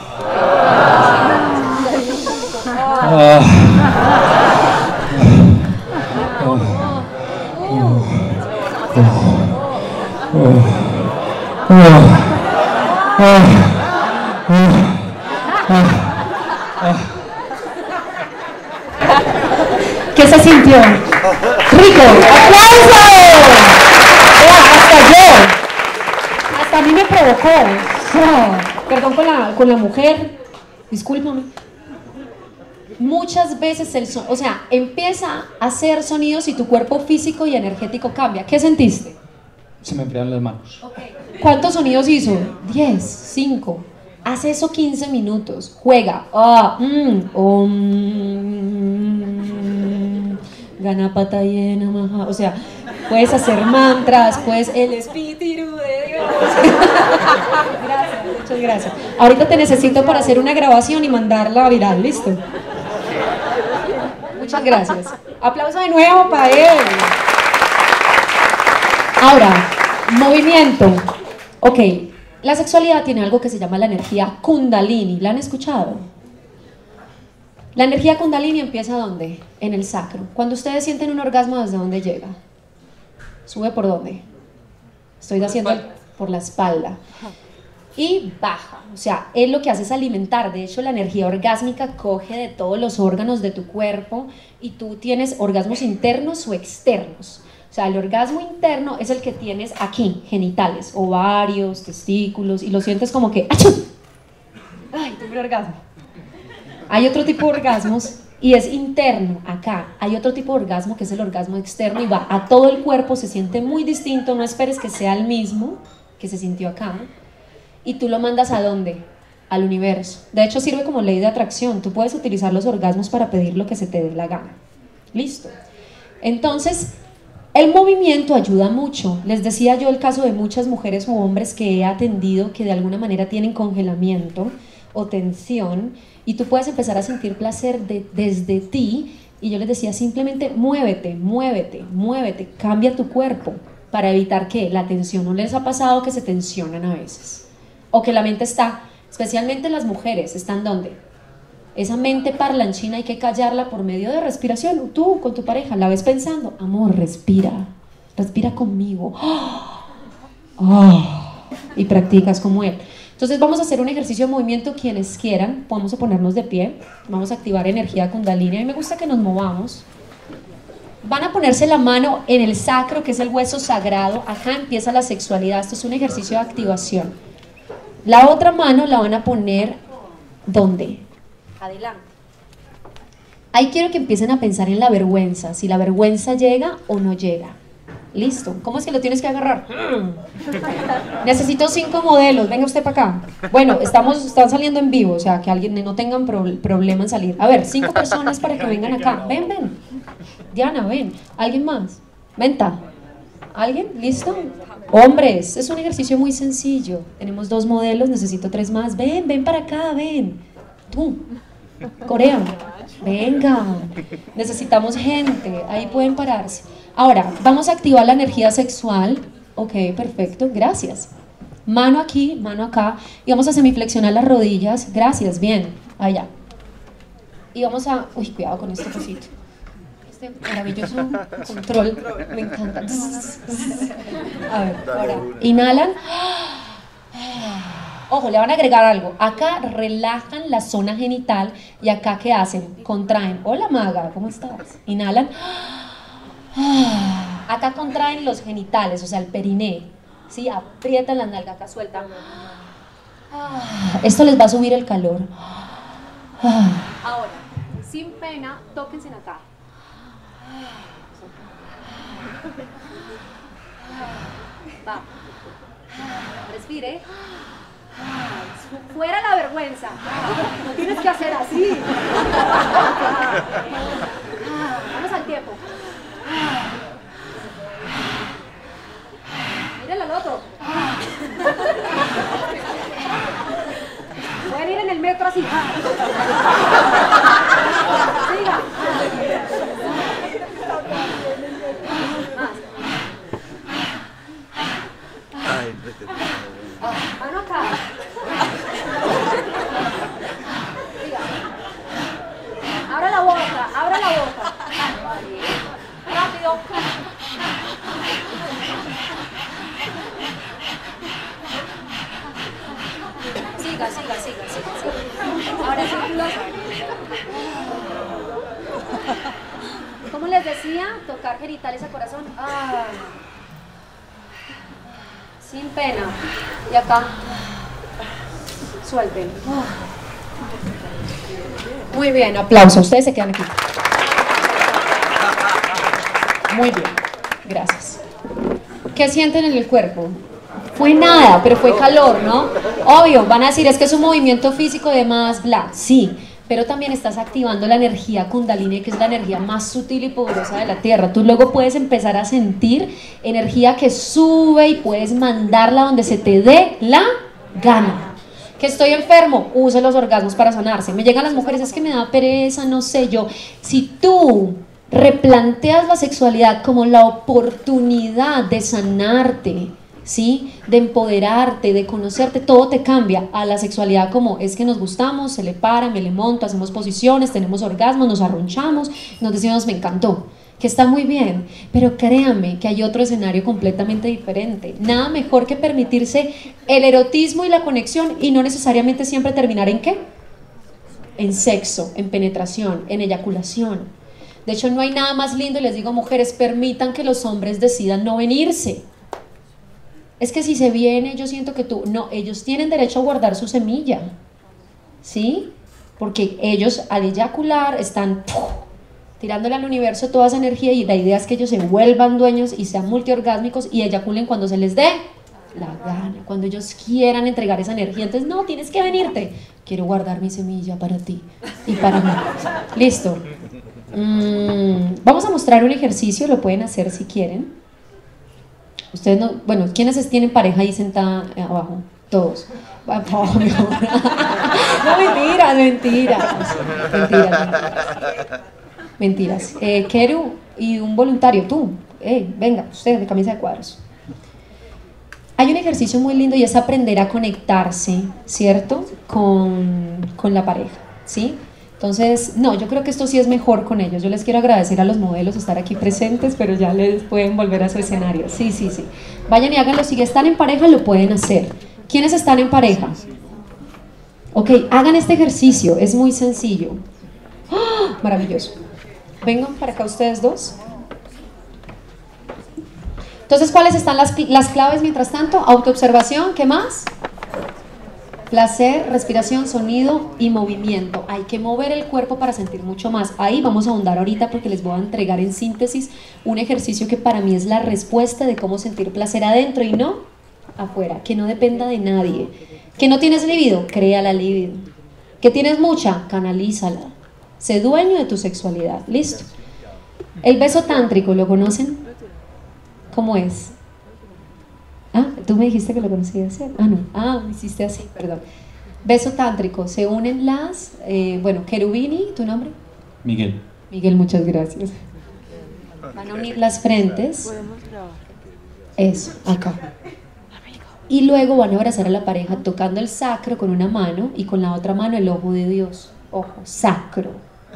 Ah. ¿Qué se sintió? ¡Rico! ¡Aplausos! Vea, hasta yo. Hasta a mí me provocó. Oh, perdón con la, con la mujer. Discúlpame. Muchas veces el son, o sea, empieza a hacer sonidos y tu cuerpo físico y energético cambia. ¿Qué sentiste? Se me enfriaron las manos. ¿Cuántos sonidos hizo? diez, cinco. Hace eso quince minutos. Juega. Ah, mm, om, gana pata llena, maja. O sea, puedes hacer mantras, puedes el espíritu de Dios. Gracias, muchas gracias. Ahorita te necesito para hacer una grabación y mandarla viral, ¿listo? Muchas gracias. Aplauso de nuevo para él. Ahora, movimiento. Ok, la sexualidad tiene algo que se llama la energía Kundalini. ¿La han escuchado? La energía Kundalini empieza ¿dónde? En el sacro. Cuando ustedes sienten un orgasmo, ¿desde dónde llega? ¿Sube por dónde? Estoy haciendo el, por la espalda. Y baja, o sea, él lo que hace es alimentar. De hecho, la energía orgásmica coge de todos los órganos de tu cuerpo y tú tienes orgasmos internos o externos. O sea, el orgasmo interno es el que tienes aquí, genitales, ovarios, testículos, y lo sientes como que ¡achú! ¡Ay, tuve un orgasmo! Hay otro tipo de orgasmos y es interno, acá. Hay otro tipo de orgasmo que es el orgasmo externo y va a todo el cuerpo, se siente muy distinto, no esperes que sea el mismo que se sintió acá. Y tú lo mandas ¿a dónde? Al universo. De hecho, sirve como ley de atracción. Tú puedes utilizar los orgasmos para pedir lo que se te dé la gana. ¿Listo? Entonces, el movimiento ayuda mucho. Les decía yo el caso de muchas mujeres u hombres que he atendido que de alguna manera tienen congelamiento o tensión y tú puedes empezar a sentir placer de, desde ti y yo les decía simplemente muévete, muévete, muévete, cambia tu cuerpo para evitar que la tensión. ¿No les ha pasado que se tensionan a veces? O que la mente está, especialmente las mujeres, ¿están dónde? Esa mente parlanchina hay que callarla por medio de respiración. Tú con tu pareja la ves pensando, amor, respira, respira conmigo. Oh, y practicas como él. Entonces vamos a hacer un ejercicio de movimiento, quienes quieran, vamos a ponernos de pie, vamos a activar energía Kundalini. A mí me gusta que nos movamos. Van a ponerse la mano en el sacro, que es el hueso sagrado. Acá empieza la sexualidad, esto es un ejercicio de activación. La otra mano la van a poner, ¿dónde? Adelante. Ahí quiero que empiecen a pensar en la vergüenza, si la vergüenza llega o no llega. Listo. ¿Cómo es que lo tienes que agarrar? Necesito cinco modelos, venga usted para acá. Bueno, estamos, están saliendo en vivo, o sea, que alguien no tengan pro, problema en salir. A ver, cinco personas para que vengan acá. Ven, ven. Diana, ven. ¿Alguien más? Venta. ¿Alguien? ¿Listo? Hombres, es un ejercicio muy sencillo. Tenemos dos modelos, necesito tres más. Ven, ven para acá, ven. Tú, Corea, venga. Necesitamos gente, ahí pueden pararse. Ahora, vamos a activar la energía sexual. Ok, perfecto, gracias. Mano aquí, mano acá. Y vamos a semiflexionar las rodillas. Gracias, bien, allá. Y vamos a... Uy, cuidado con este cosito. Este maravilloso control, me encanta. A ver, ahora, inhalan. Ojo, le van a agregar algo. Acá relajan la zona genital y acá ¿qué hacen? Contraen. Hola maga, ¿cómo estás? Inhalan. Acá contraen los genitales, o sea, el periné. ¿Sí? Aprietan las nalgas, acá sueltan. Esto les va a subir el calor. Ahora, sin pena, tóquense acá. Va. Respire. Fuera la vergüenza. No tienes que hacer así. Vamos al tiempo. Mírenlo al otro. Pueden ir en el metro así. Siga. Más. siga, siga, siga, siga. Ahora sí, ¿cómo les decía? Tocar genitales a corazón. Ah. Sin pena. Y acá. Suelten. Muy bien, aplauso. Ustedes se quedan aquí. Muy bien, gracias. ¿Qué sienten en el cuerpo? Fue nada, pero fue calor, ¿no? Obvio, van a decir, es que es un movimiento físico de más, bla, sí, pero también estás activando la energía Kundalini, que es la energía más sutil y poderosa de la Tierra. Tú luego puedes empezar a sentir energía que sube y puedes mandarla donde se te dé la gana. Que estoy enfermo, use los orgasmos para sanarse. Me llegan las mujeres, es que me da pereza, no sé yo. Si tú replanteas la sexualidad como la oportunidad de sanarte, ¿sí? De empoderarte, de conocerte, todo te cambia. A la sexualidad como es que nos gustamos, se le para, me le monto, hacemos posiciones, tenemos orgasmos, nos arronchamos, nos decimos me encantó, que está muy bien, pero créanme que hay otro escenario completamente diferente. Nada mejor que permitirse el erotismo y la conexión y no necesariamente siempre terminar en ¿qué? En sexo, en penetración, en eyaculación. De hecho no hay nada más lindo, y les digo mujeres, permitan que los hombres decidan no venirse. Es que si se viene, yo siento que tú, no, ellos tienen derecho a guardar su semilla, ¿sí? Porque ellos al eyacular están ¡puf!, tirándole al universo toda esa energía y la idea es que ellos se vuelvan dueños y sean multiorgásmicos y eyaculen cuando se les dé la gana, cuando ellos quieran entregar esa energía. Entonces, no, tienes que venirte. Quiero guardar mi semilla para ti y para mí. Listo. Mm, vamos a mostrar un ejercicio, lo pueden hacer si quieren. Ustedes no, bueno, ¿quiénes tienen pareja ahí sentada abajo? Todos. No, mentiras, mentiras. Mentiras. Mentiras. Eh, Keru y un voluntario, tú. Eh, venga, ustedes de camisa de cuadros. Hay un ejercicio muy lindo y es aprender a conectarse, ¿cierto? Con, con la pareja, ¿sí? Entonces, no, yo creo que esto sí es mejor con ellos. Yo les quiero agradecer a los modelos estar aquí presentes, pero ya les pueden volver a su escenario. Sí, sí, sí. Vayan y háganlo. Si están en pareja, lo pueden hacer. ¿Quiénes están en pareja? Ok, hagan este ejercicio. Es muy sencillo. ¡Oh! Maravilloso. Vengan para acá ustedes dos. Entonces, ¿cuáles están las, las claves mientras tanto? Autoobservación, ¿qué más? Placer, respiración, sonido y movimiento. Hay que mover el cuerpo para sentir mucho más. Ahí vamos a ahondar ahorita porque les voy a entregar en síntesis un ejercicio que para mí es la respuesta de cómo sentir placer adentro y no afuera. Que no dependa de nadie. Que no tienes libido, crea la libido. Que tienes mucha, canalízala. Sé dueño de tu sexualidad. Listo. El beso tántrico, ¿lo conocen? ¿Cómo es? Ah, tú me dijiste que lo conocías, ¿sí? Ah, no, ah, me hiciste así, perdón. Beso tántrico, se unen las, eh, bueno, Cherubini, ¿tu nombre? Miguel. Miguel, muchas gracias. Van a unir las frentes. Eso, acá. Y luego van a abrazar a la pareja tocando el sacro con una mano y con la otra mano el ojo de Dios. Ojo, sacro.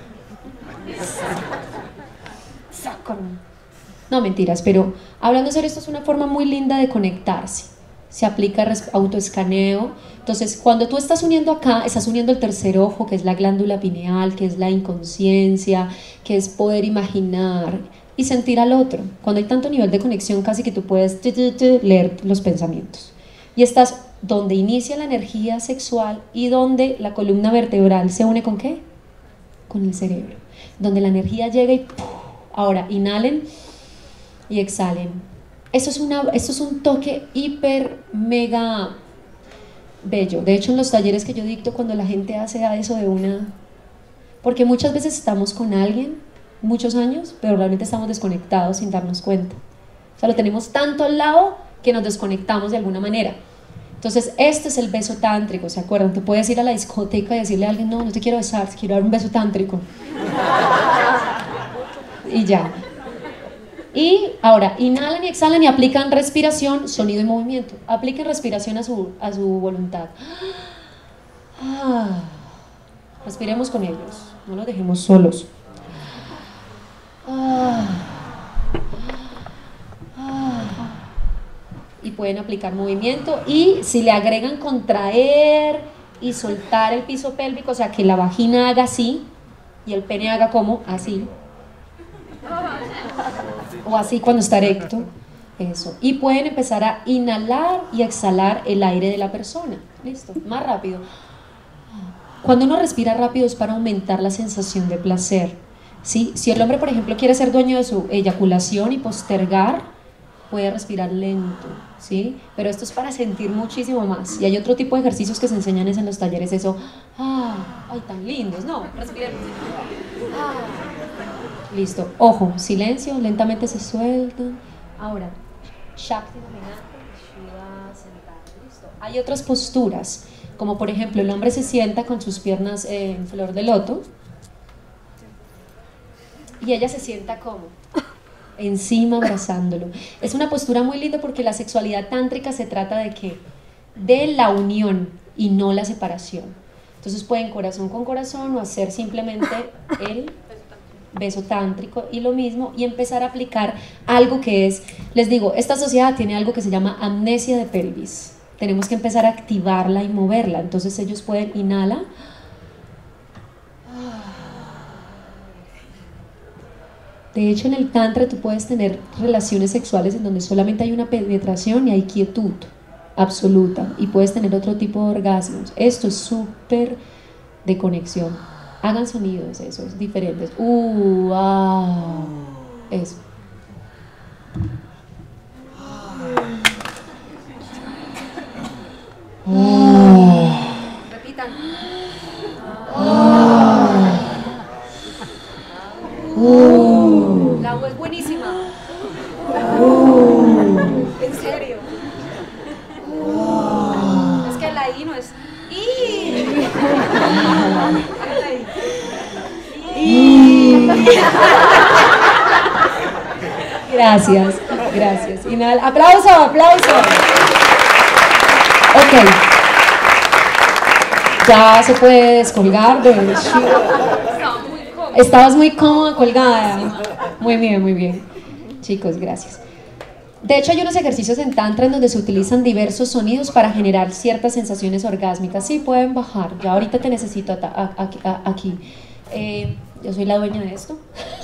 Sacro. No, mentiras, pero hablando de esto es una forma muy linda de conectarse. Se aplica autoescaneo. Entonces, cuando tú estás uniendo acá, estás uniendo el tercer ojo, que es la glándula pineal, que es la inconsciencia, que es poder imaginar y sentir al otro. Cuando hay tanto nivel de conexión, casi que tú puedes leer los pensamientos. Y estás donde inicia la energía sexual y donde la columna vertebral se une ¿con qué? Con el cerebro. Donde la energía llega y ¡puf! Ahora, inhalen y exhalen. Esto es, una, esto es un toque hiper, mega bello. De hecho, en los talleres que yo dicto, cuando la gente hace eso de una... Porque muchas veces estamos con alguien, muchos años, pero realmente estamos desconectados sin darnos cuenta. O sea, lo tenemos tanto al lado que nos desconectamos de alguna manera. Entonces, este es el beso tántrico, ¿se acuerdan? Te puedes ir a la discoteca y decirle a alguien, no, no te quiero besar, te quiero dar un beso tántrico. Y ya. Y ahora, inhalan y exhalan y aplican respiración, sonido y movimiento. Apliquen respiración a su, a su voluntad. Ah, respiremos con ellos, no los dejemos solos. Ah, ah. Y pueden aplicar movimiento y si le agregan contraer y soltar el piso pélvico, o sea, que la vagina haga así y el pene haga como así. O así cuando está erecto. Eso. Y pueden empezar a inhalar y exhalar el aire de la persona. Listo. Más rápido. Cuando uno respira rápido es para aumentar la sensación de placer. ¿Sí? Si el hombre, por ejemplo, quiere ser dueño de su eyaculación y postergar, puede respirar lento, ¿sí? Pero esto es para sentir muchísimo más. Y hay otro tipo de ejercicios que se enseñan es en los talleres, eso, ah, ay, tan lindos, no, respiremos. Ah. Listo, ojo, silencio, lentamente se sueltan. Ahora, Shakti dominante, Shiva sentado, listo. Hay otras posturas, como por ejemplo, el hombre se sienta con sus piernas eh, en flor de loto, y ella se sienta como encima abrazándolo. Es una postura muy linda porque la sexualidad tántrica se trata de que de la unión y no la separación. Entonces pueden corazón con corazón o hacer simplemente el beso tántrico y lo mismo, y empezar a aplicar algo que es, les digo, esta sociedad tiene algo que se llama amnesia de pelvis. Tenemos que empezar a activarla y moverla. Entonces ellos pueden inhalar. De hecho, en el tantra tú puedes tener relaciones sexuales en donde solamente hay una penetración y hay quietud absoluta, y puedes tener otro tipo de orgasmos. Esto es súper de conexión. Hagan sonidos esos diferentes. Uh, ah, eso. Oh. Repitan. Oh. Oh. La agua es buenísima. Oh. En serio. Oh. Es que la I no es I. I. Gracias, gracias. Inhala. Aplauso, aplauso. Ok. Ya se puede descolgar de Estabas muy cómoda colgada. Muy bien, muy bien. Chicos, gracias. De hecho, hay unos ejercicios en Tantra en donde se utilizan diversos sonidos para generar ciertas sensaciones orgásmicas. Sí, pueden bajar. Ya ahorita te necesito aquí. Eh, yo soy la dueña de esto.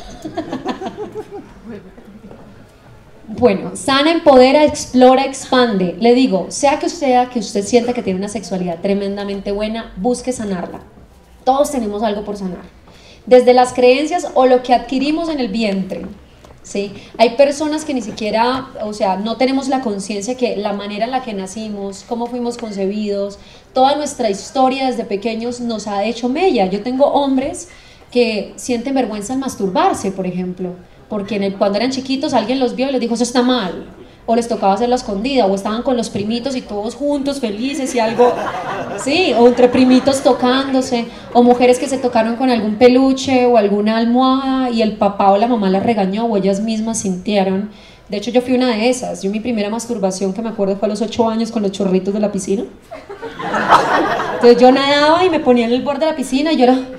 Bueno, sana, empodera, explora, expande. Le digo, sea que sea que usted sienta que tiene una sexualidad tremendamente buena, busque sanarla. Todos tenemos algo por sanar. Desde las creencias o lo que adquirimos en el vientre. ¿Sí? Hay personas que ni siquiera, o sea, no tenemos la conciencia que la manera en la que nacimos, cómo fuimos concebidos, toda nuestra historia desde pequeños nos ha hecho mella. Yo tengo hombres que sienten vergüenza al masturbarse, por ejemplo, porque en el, cuando eran chiquitos alguien los vio y les dijo eso está mal, o les tocaba hacerlo a escondida, o estaban con los primitos y todos juntos felices y algo, sí, o entre primitos tocándose, o mujeres que se tocaron con algún peluche o alguna almohada y el papá o la mamá las regañó o ellas mismas sintieron. De hecho, yo fui una de esas. Yo mi primera masturbación que me acuerdo fue a los ocho años con los chorritos de la piscina. Entonces yo nadaba y me ponía en el borde de la piscina y yo era...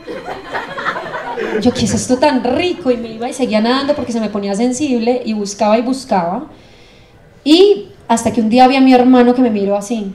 Yo, ¿qué es esto tan rico? Y me iba y seguía nadando porque se me ponía sensible y buscaba y buscaba. Y hasta que un día vi a mi hermano que me miró así.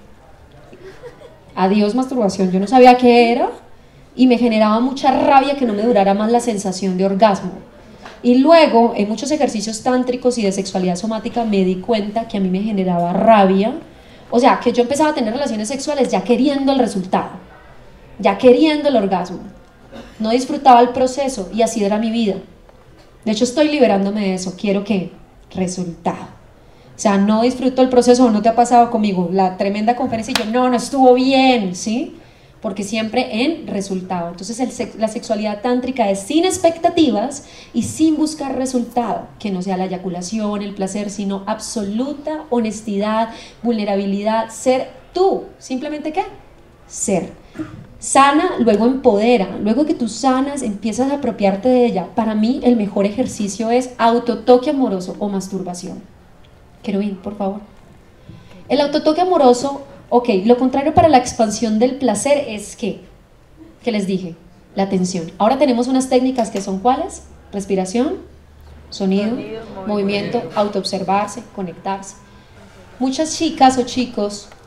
Adiós masturbación, yo no sabía qué era y me generaba mucha rabia que no me durara más la sensación de orgasmo. Y luego, en muchos ejercicios tántricos y de sexualidad somática, me di cuenta que a mí me generaba rabia. O sea, que yo empezaba a tener relaciones sexuales ya queriendo el resultado, ya queriendo el orgasmo. No disfrutaba el proceso y así era mi vida. De hecho, estoy liberándome de eso. Quiero que resultado. O sea, no disfruto el proceso, no te ha pasado conmigo. La tremenda conferencia y yo, no, no estuvo bien, ¿sí? Porque siempre en resultado. Entonces el sex, la sexualidad tántrica es sin expectativas y sin buscar resultado, que no sea la eyaculación, el placer, sino absoluta honestidad, vulnerabilidad, ser tú. ¿Simplemente qué? Ser. Sana, luego empodera. Luego que tú sanas, empiezas a apropiarte de ella. Para mí el mejor ejercicio es autotoque amoroso o masturbación. Querubín, por favor. El autotoque amoroso, ok, lo contrario para la expansión del placer es que, ¿qué les dije? La tensión. Ahora tenemos unas técnicas que son ¿cuáles? Respiración, sonido, sonido movimiento, movimiento autoobservarse, conectarse. Muchas chicas o chicos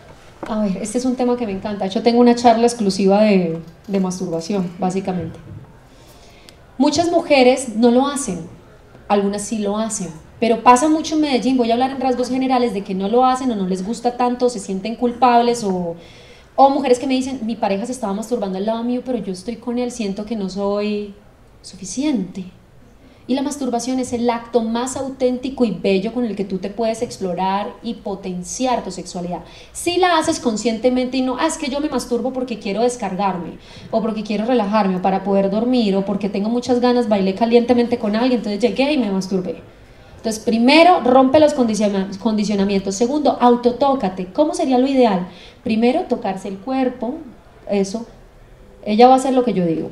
A ver, este es un tema que me encanta. Yo tengo una charla exclusiva de, de masturbación, básicamente. Muchas mujeres no lo hacen, algunas sí lo hacen, pero pasa mucho en Medellín, voy a hablar en rasgos generales, de que no lo hacen o no les gusta tanto, se sienten culpables, o, o mujeres que me dicen, mi pareja se estaba masturbando al lado mío, pero yo estoy con él, siento que no soy suficiente. Y la masturbación es el acto más auténtico y bello con el que tú te puedes explorar y potenciar tu sexualidad. Si la haces conscientemente y no, ah, es que yo me masturbo porque quiero descargarme, o porque quiero relajarme, o para poder dormir, o porque tengo muchas ganas, bailé calientemente con alguien, entonces llegué y me masturbé. Entonces, primero, rompe los condicionamientos. Segundo, autotócate. ¿Cómo sería lo ideal? Primero, tocarse el cuerpo, eso. Ella va a hacer lo que yo digo.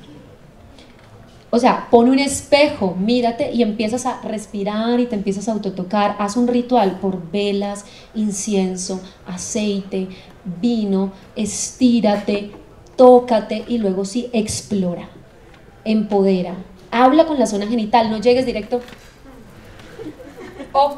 O sea, pon un espejo, mírate y empiezas a respirar y te empiezas a autotocar. Haz un ritual por velas, incienso, aceite, vino, estírate, tócate y luego sí, explora, empodera. Habla con la zona genital, no llegues directo. Oh.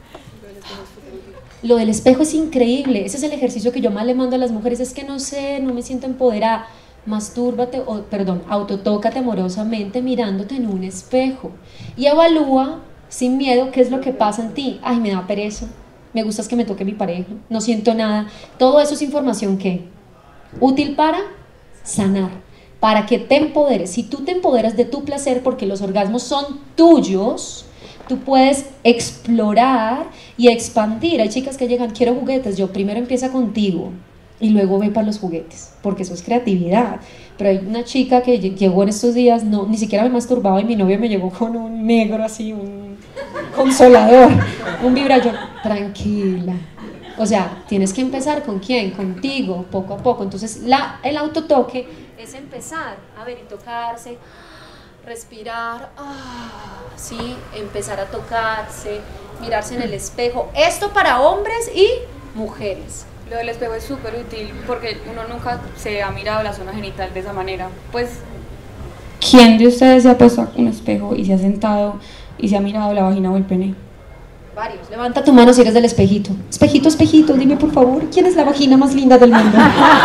Lo del espejo es increíble, ese es el ejercicio que yo más le mando a las mujeres, es que no sé, no me siento empoderada. Mastúrbate, o perdón, autotócate amorosamente mirándote en un espejo y evalúa sin miedo qué es lo que pasa en ti. Ay, me da pereza, me gusta es que me toque mi pareja, no siento nada. Todo eso es información que útil para sanar, para que te empoderes. Si tú te empoderas de tu placer, porque los orgasmos son tuyos, tú puedes explorar y expandir. Hay chicas que llegan, quiero juguetes, yo primero empieza contigo y luego ve para los juguetes, porque eso es creatividad. Pero hay una chica que llegó en estos días, no, ni siquiera me masturbaba y mi novio me llegó con un negro así, un consolador, un vibrador. Tranquila. O sea, tienes que empezar ¿con quién? Contigo, poco a poco. Entonces la, el autotoque es empezar a ver y tocarse, respirar, ah, sí, empezar a tocarse, mirarse en el espejo. Esto para hombres y mujeres. Lo del espejo es súper útil porque uno nunca se ha mirado la zona genital de esa manera. Pues, ¿quién de ustedes se ha puesto a un espejo y se ha sentado y se ha mirado la vagina o el pene? Varios. Levanta tu mano si eres del espejito. Espejito, espejito, dime por favor, ¿quién es la vagina más linda del mundo?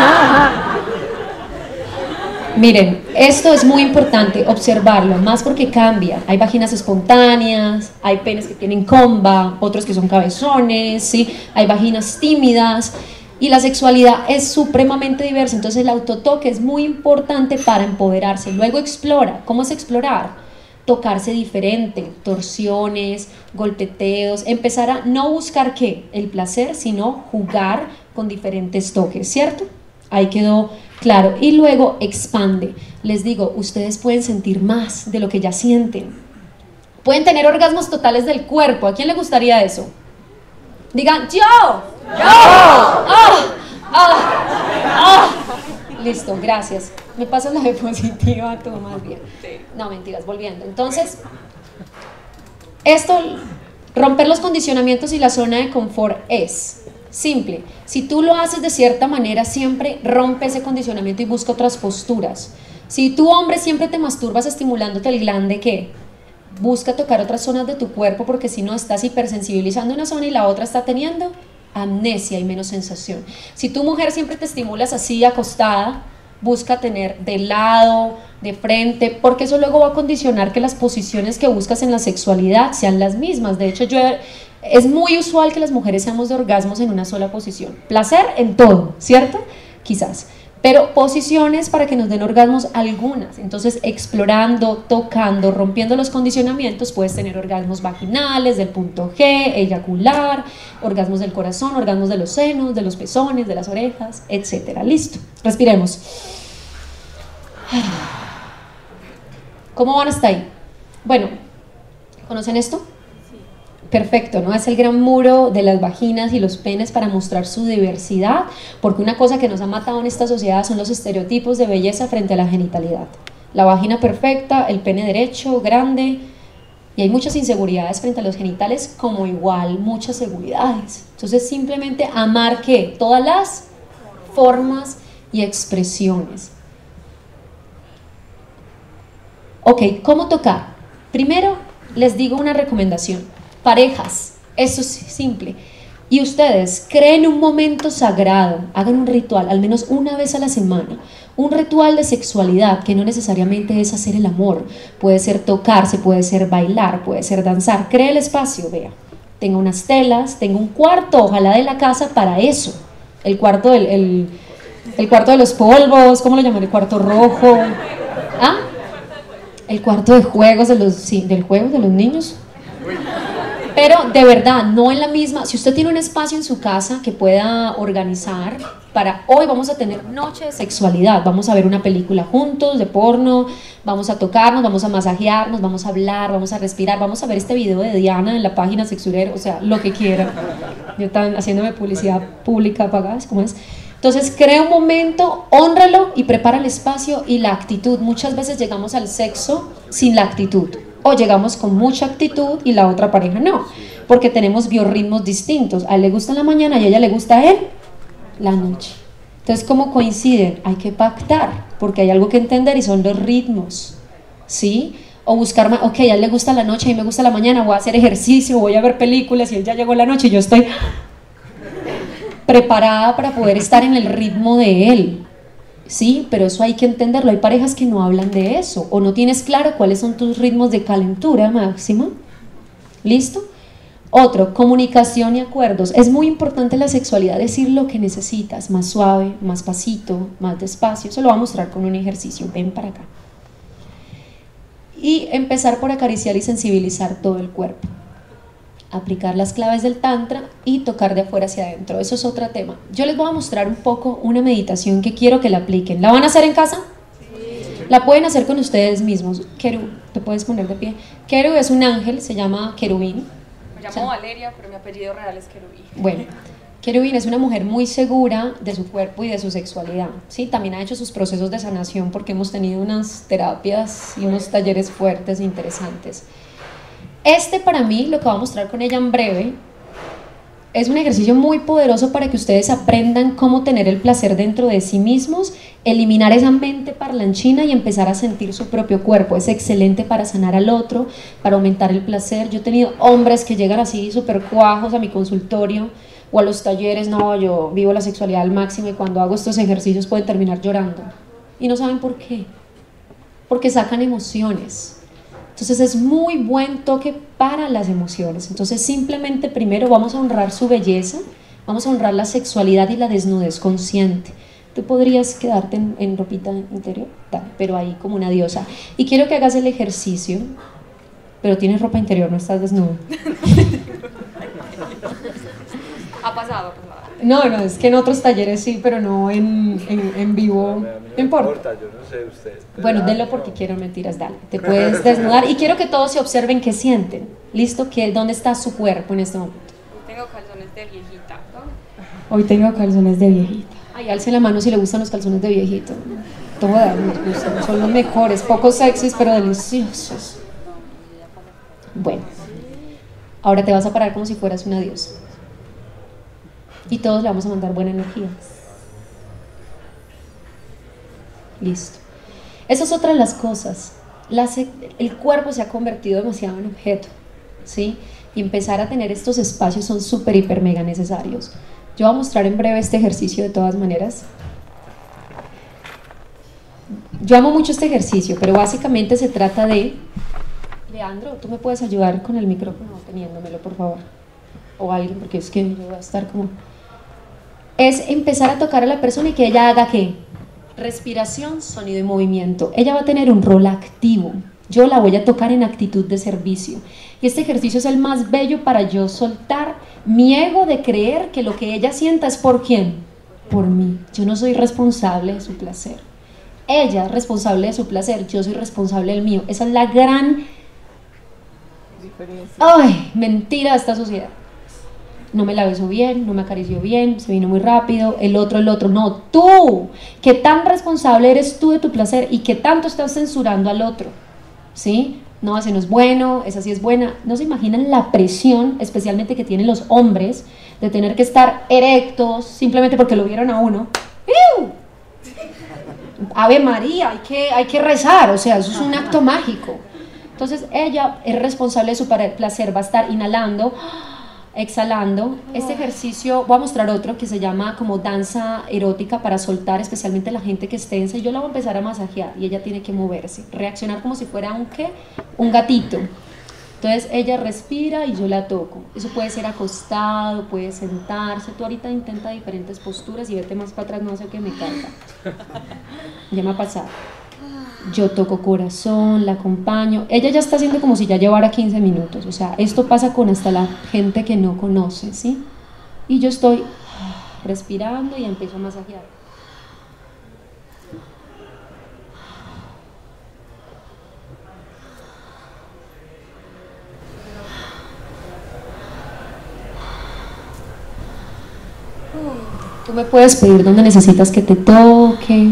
Miren, esto es muy importante, observarlo, más porque cambia. Hay vaginas espontáneas, hay penes que tienen comba, otros que son cabezones, ¿sí? Hay vaginas tímidas y la sexualidad es supremamente diversa. Entonces el autotoque es muy importante para empoderarse. Luego explora. ¿Cómo es explorar? Tocarse diferente, torsiones, golpeteos, empezar a no buscar ¿qué? El placer, sino jugar con diferentes toques, ¿cierto? Ahí quedó claro. Y luego expande. Les digo, ustedes pueden sentir más de lo que ya sienten. Pueden tener orgasmos totales del cuerpo. ¿A quién le gustaría eso? Digan, yo. Yo. Ah, ah, ah. Listo, gracias. Me pasas la diapositiva, tú más bien. No, mentiras, volviendo. Entonces, esto, romper los condicionamientos y la zona de confort es simple. Si tú lo haces de cierta manera, siempre rompe ese condicionamiento y busca otras posturas. Si tú, hombre, siempre te masturbas estimulándote el glande, ¿qué? Busca tocar otras zonas de tu cuerpo, porque si no estás hipersensibilizando una zona y la otra está teniendo amnesia y menos sensación. Si tu mujer siempre te estimulas así acostada, busca tener de lado, de frente, porque eso luego va a condicionar que las posiciones que buscas en la sexualidad sean las mismas. De hecho, yo es muy usual que las mujeres seamos de orgasmos en una sola posición. Placer en todo, ¿cierto? Quizás. Pero posiciones para que nos den orgasmos algunas. Entonces, explorando, tocando, rompiendo los condicionamientos, puedes tener orgasmos vaginales, del punto G, eyacular, orgasmos del corazón, orgasmos de los senos, de los pezones, de las orejas, etcétera. Listo. Respiremos. ¿Cómo van hasta ahí? Bueno, ¿conocen esto? Perfecto, ¿no? Es el gran muro de las vaginas y los penes para mostrar su diversidad, porque una cosa que nos ha matado en esta sociedad son los estereotipos de belleza frente a la genitalidad. La vagina perfecta, el pene derecho, grande, y hay muchas inseguridades frente a los genitales, como igual muchas seguridades. Entonces simplemente amar ¿qué? Todas las formas y expresiones. Ok, ¿cómo tocar? Primero les digo una recomendación. Parejas, eso es simple. Y ustedes creen un momento sagrado, hagan un ritual, al menos una vez a la semana, un ritual de sexualidad que no necesariamente es hacer el amor, puede ser tocarse, puede ser bailar, puede ser danzar, cree el espacio, vea, tenga unas telas, tenga un cuarto, ojalá de la casa para eso, el cuarto del, el, el cuarto de los polvos, ¿cómo lo llaman? El cuarto rojo, ¿ah? El cuarto de juegos de los, sí, del juego de los niños. Pero de verdad, no en la misma, si usted tiene un espacio en su casa que pueda organizar, para hoy vamos a tener noche de sexualidad, vamos a ver una película juntos, de porno, vamos a tocarnos, vamos a masajearnos, vamos a hablar, vamos a respirar, vamos a ver este video de Diana en la página Sexurero, o sea, lo que quiera. Yo están haciéndome publicidad pública pagada, ¿cómo es? Entonces crea un momento, hónralo y prepara el espacio y la actitud. Muchas veces llegamos al sexo sin la actitud, o llegamos con mucha actitud y la otra pareja no, porque tenemos biorritmos distintos. A él le gusta en la mañana y a ella le gusta a él la noche. Entonces, ¿cómo coinciden? Hay que pactar, porque hay algo que entender y son los ritmos, ¿sí? O buscar, ok, a él le gusta la noche y me gusta la mañana, voy a hacer ejercicio, voy a ver películas y él ya llegó la noche y yo estoy preparada para poder estar en el ritmo de él, ¿sí? Pero eso hay que entenderlo. Hay parejas que no hablan de eso, o no tienes claro cuáles son tus ritmos de calentura máxima. ¿Listo? Otro, comunicación y acuerdos. Es muy importante en la sexualidad decir lo que necesitas, más suave, más pasito, más despacio. Eso lo voy a mostrar con un ejercicio. Ven para acá. Y empezar por acariciar y sensibilizar todo el cuerpo. Aplicar las claves del tantra y tocar de afuera hacia adentro. Eso es otro tema. Yo les voy a mostrar un poco una meditación que quiero que la apliquen. ¿La van a hacer en casa? Sí. La pueden hacer con ustedes mismos. Keru, te puedes poner de pie. Keru es un ángel, se llama querubín. Me llamo o sea, Valeria, pero mi apellido real es querubín. Bueno, querubín es una mujer muy segura de su cuerpo y de su sexualidad, ¿sí? También ha hecho sus procesos de sanación porque hemos tenido unas terapias y unos talleres fuertes e interesantes. Este para mí, lo que voy a mostrar con ella en breve, es un ejercicio muy poderoso para que ustedes aprendan cómo tener el placer dentro de sí mismos, eliminar esa mente parlanchina y empezar a sentir su propio cuerpo. Es excelente para sanar al otro, para aumentar el placer. Yo he tenido hombres que llegan así súper cuajos a mi consultorio o a los talleres, no, yo vivo la sexualidad al máximo y cuando hago estos ejercicios pueden terminar llorando. Y no saben por qué, porque sacan emociones. Entonces es muy buen toque para las emociones. Entonces simplemente primero vamos a honrar su belleza, vamos a honrar la sexualidad y la desnudez consciente. Tú podrías quedarte en, en ropita interior, dale, pero ahí como una diosa. Y quiero que hagas el ejercicio, pero tienes ropa interior, no estás desnudo. Ha pasado, pues. No, no, es que en otros talleres sí, pero no en, en, en vivo. No, no importa. importa, yo no sé usted. Bueno, denlo porque quiero mentiras, dale. Te puedes desnudar y quiero que todos se observen qué sienten. ¿Listo? ¿Qué, ¿Dónde está su cuerpo en este momento? Tengo calzones de viejita, ¿no? Hoy tengo calzones de viejita. Ay, alce la mano si le gustan los calzones de viejito. Todas nos gustan, son los mejores, poco sexys pero deliciosos. Bueno, ahora te vas a parar como si fueras una diosa. Y todos le vamos a mandar buena energía. Listo. Esa es otra de las cosas. La el cuerpo se ha convertido demasiado en objeto, ¿sí? Y empezar a tener estos espacios son súper, hiper, mega necesarios. Yo voy a mostrar en breve este ejercicio de todas maneras. Yo amo mucho este ejercicio, pero básicamente se trata de... Leandro, ¿tú me puedes ayudar con el micrófono teniéndomelo, por favor? O alguien, porque es que yo voy a estar como... Es empezar a tocar a la persona y que ella haga ¿qué? Respiración, sonido y movimiento. Ella va a tener un rol activo. Yo la voy a tocar en actitud de servicio. Y este ejercicio es el más bello para yo soltar mi ego de creer que lo que ella sienta es ¿por quién? Por mí. Yo no soy responsable de su placer. Ella es responsable de su placer, yo soy responsable del mío. Esa es la gran... Ay, mentira de esta sociedad. No me la besó bien, no me acarició bien, se vino muy rápido, el otro, el otro, no, tú, ¿qué tan responsable eres tú de tu placer y qué tanto estás censurando al otro? ¿Sí? No, ese no es bueno, esa sí es buena. No se imaginan la presión, especialmente que tienen los hombres, de tener que estar erectos simplemente porque lo vieron a uno. ¡Iu! Ave María, hay que, hay que rezar, o sea, eso es un acto mágico. Entonces ella es responsable de su placer, va a estar inhalando, exhalando. Este ejercicio, voy a mostrar otro que se llama como danza erótica para soltar, especialmente la gente que es tensa, y yo la voy a empezar a masajear y ella tiene que moverse, reaccionar como si fuera un ¿qué? Un gatito. Entonces ella respira y yo la toco. Eso puede ser acostado, puede sentarse. Tú ahorita intenta diferentes posturas y vete más para atrás, no sé qué me caiga. Ya me ha pasado. Yo toco corazón, la acompaño. Ella ya está haciendo como si ya llevara quince minutos. O sea, esto pasa con hasta la gente que no conoce, ¿sí? Y yo estoy respirando y empiezo a masajear. Tú me puedes pedir donde necesitas que te toque.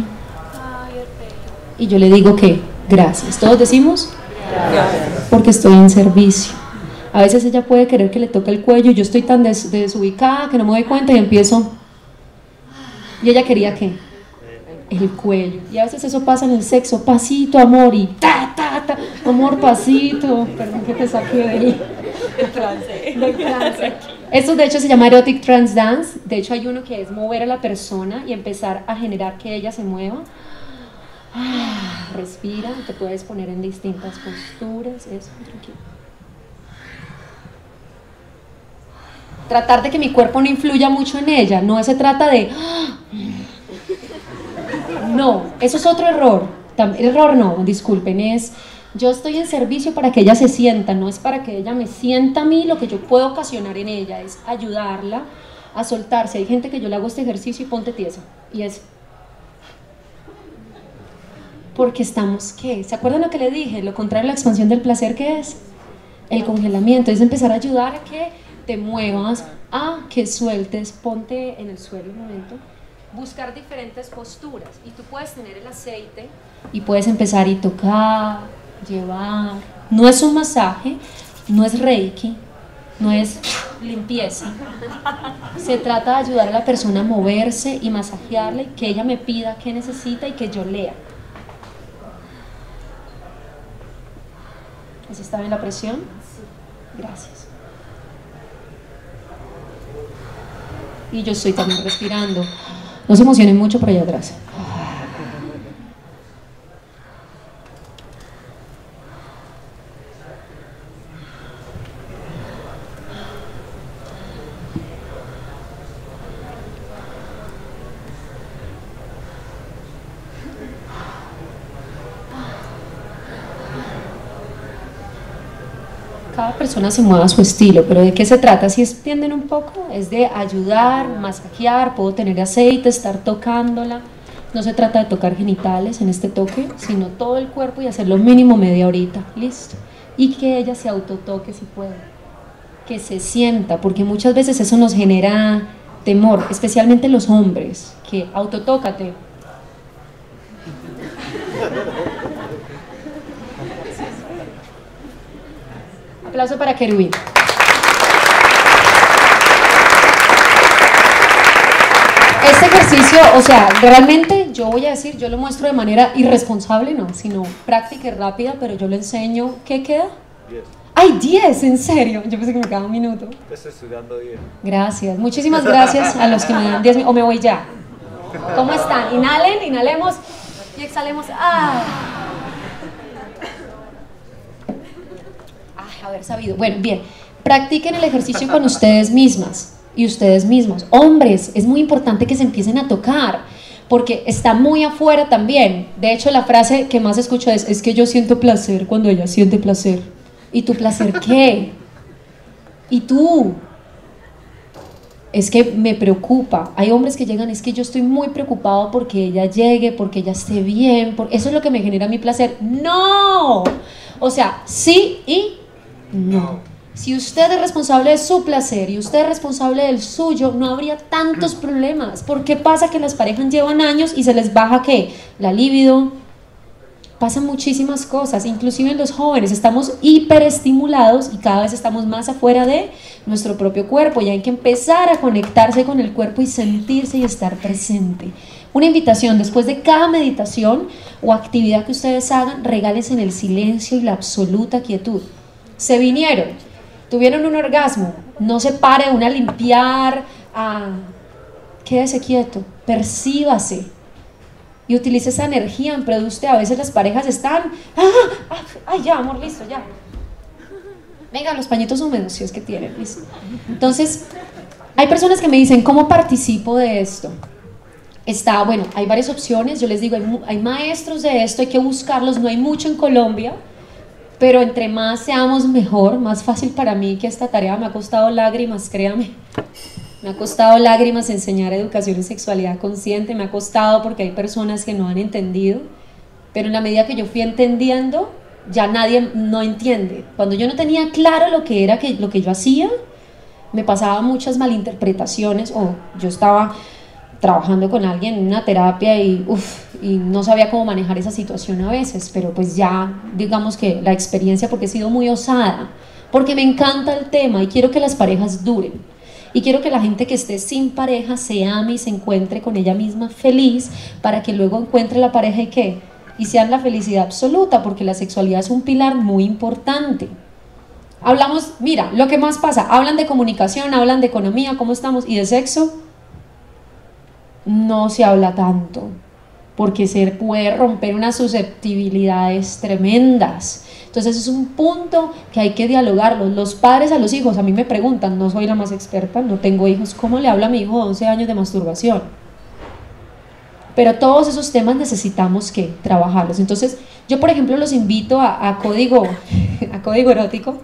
Y yo le digo que gracias. ¿Todos decimos? Gracias. Porque estoy en servicio. A veces ella puede querer que le toque el cuello y yo estoy tan des desubicada que no me doy cuenta y empiezo. Y ella quería ¿qué? El cuello. Y a veces eso pasa en el sexo. Pasito, amor, y ta, ta, ta. Amor, pasito. Perdón que te saqué del trance. Del trance. Esto de hecho se llama Erotic Trance Dance. De hecho hay uno que es mover a la persona y empezar a generar que ella se mueva. Ah, respira, te puedes poner en distintas posturas, eso, tranquilo. Tratar de que mi cuerpo no influya mucho en ella, no se trata de... No, eso es otro error, error no, disculpen, es... Yo estoy en servicio para que ella se sienta, no es para que ella me sienta a mí, lo que yo puedo ocasionar en ella es ayudarla a soltarse. Hay gente que yo le hago este ejercicio y ponte tiesa, y es... Porque estamos, ¿qué? ¿Se acuerdan lo que le dije? Lo contrario a la expansión del placer, ¿qué es? El congelamiento. Es empezar a ayudar a que te muevas, a que sueltes, ponte en el suelo un momento, buscar diferentes posturas. Y tú puedes tener el aceite y puedes empezar y tocar, llevar. No es un masaje, no es reiki, no es limpieza. Se trata de ayudar a la persona a moverse y masajearle, que ella me pida qué necesita y que yo lea. ¿Así está bien la presión? Sí. Gracias. Y yo estoy también respirando. No se emocionen mucho por allá atrás. Cada persona se mueve a su estilo, pero ¿de qué se trata? Si entienden un poco, es de ayudar, masajear, puedo tener aceite, estar tocándola. No se trata de tocar genitales en este toque, sino todo el cuerpo y hacer lo mínimo media horita, listo. Y que ella se autotoque si puede, que se sienta, porque muchas veces eso nos genera temor, especialmente los hombres, que autotócate. Aplauso para Querubín. Este ejercicio, o sea, realmente yo voy a decir, yo lo muestro de manera irresponsable, no, sino práctica y rápida, pero yo le enseño, ¿qué queda? diez. ¡Ay, diez! ¿En serio? Yo pensé que me quedaba un minuto. Estoy estudiando diez. Gracias, muchísimas gracias a los que me dan diez, o me voy ya. ¿Cómo están? Inhalen, inhalemos y exhalemos. ¡Ah! Haber sabido. Bueno, bien, practiquen el ejercicio con ustedes mismas y ustedes mismos. Hombres, es muy importante que se empiecen a tocar, porque está muy afuera también. De hecho, la frase que más escucho es, es que yo siento placer cuando ella siente placer. ¿Y tu placer qué? ¿Y tú? Es que me preocupa. Hay hombres que llegan, es que yo estoy muy preocupado porque ella llegue, porque ella esté bien, por... eso es lo que me genera mi placer. ¡No! O sea, sí y no. Si usted es responsable de su placer y usted es responsable del suyo, no habría tantos problemas. ¿Por qué pasa que las parejas llevan años y se les baja qué? La libido. Pasan muchísimas cosas, inclusive en los jóvenes estamos hiperestimulados y cada vez estamos más afuera de nuestro propio cuerpo, y hay que empezar a conectarse con el cuerpo y sentirse y estar presente. Una invitación: después de cada meditación o actividad que ustedes hagan, regálense en el silencio y la absoluta quietud. Se vinieron, tuvieron un orgasmo, No se pare una a limpiar, a... Quédese quieto, percíbase y utilice esa energía en pro de usted. A veces las parejas están, ah, ah, ay ya amor, listo, ya. Venga, los pañitos húmedos, si es que tienen, listo. Entonces, hay personas que me dicen, ¿cómo participo de esto? Está, bueno, hay varias opciones, yo les digo, hay, hay maestros de esto, hay que buscarlos, no hay mucho en Colombia, pero entre más seamos mejor, más fácil para mí, que esta tarea me ha costado lágrimas, créame. Me ha costado lágrimas enseñar educación y sexualidad consciente, me ha costado porque hay personas que no han entendido, pero en la medida que yo fui entendiendo, ya nadie no entiende. Cuando yo no tenía claro lo que era que, lo que yo hacía, me pasaba muchas malinterpretaciones, o yo estaba trabajando con alguien en una terapia y, uf, y no sabía cómo manejar esa situación a veces, pero pues ya digamos que la experiencia, porque he sido muy osada, porque me encanta el tema y quiero que las parejas duren. Y quiero que la gente que esté sin pareja se ame y se encuentre con ella misma feliz, para que luego encuentre la pareja y ¿qué? Y sean la felicidad absoluta, porque la sexualidad es un pilar muy importante. Hablamos, mira, lo que más pasa, hablan de comunicación, hablan de economía, cómo estamos, y de sexo no se habla tanto, porque se puede romper unas susceptibilidades tremendas. Entonces es un punto que hay que dialogarlo. Los padres a los hijos, a mí me preguntan, no soy la más experta, no tengo hijos, ¿cómo le habla a mi hijo de once años de masturbación? Pero todos esos temas necesitamos que trabajarlos. Entonces yo, por ejemplo, los invito a, a Código a Código Erótico.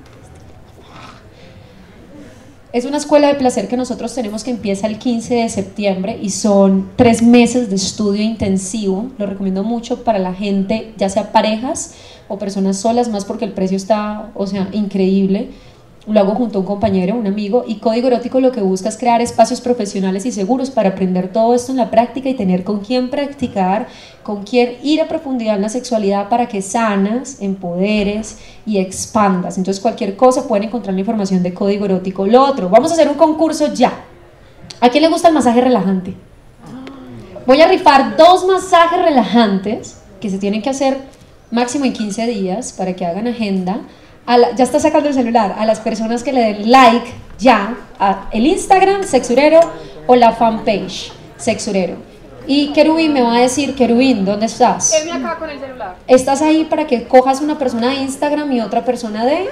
Es una escuela de placer que nosotros tenemos, que empieza el quince de septiembre y son tres meses de estudio intensivo. Lo recomiendo mucho para la gente, ya sea parejas o personas solas, más porque el precio está, o sea, increíble. Lo hago junto a un compañero, un amigo, y Código Erótico lo que busca es crear espacios profesionales y seguros para aprender todo esto en la práctica y tener con quién practicar, con quién ir a profundidad en la sexualidad, para que sanas, empoderes y expandas. Entonces cualquier cosa pueden encontrar la información de Código Erótico. Lo otro, vamos a hacer un concurso ya. ¿A quién le gusta el masaje relajante? Voy a rifar dos masajes relajantes que se tienen que hacer máximo en quince días, para que hagan agenda. A la, ya está sacando el celular, a las personas que le den like ya a el Instagram Sexurero o la fanpage Sexurero. Y Querubín me va a decir, Querubín, ¿dónde estás? Él me acaba con el celular. Estás ahí para que cojas una persona de Instagram y otra persona de...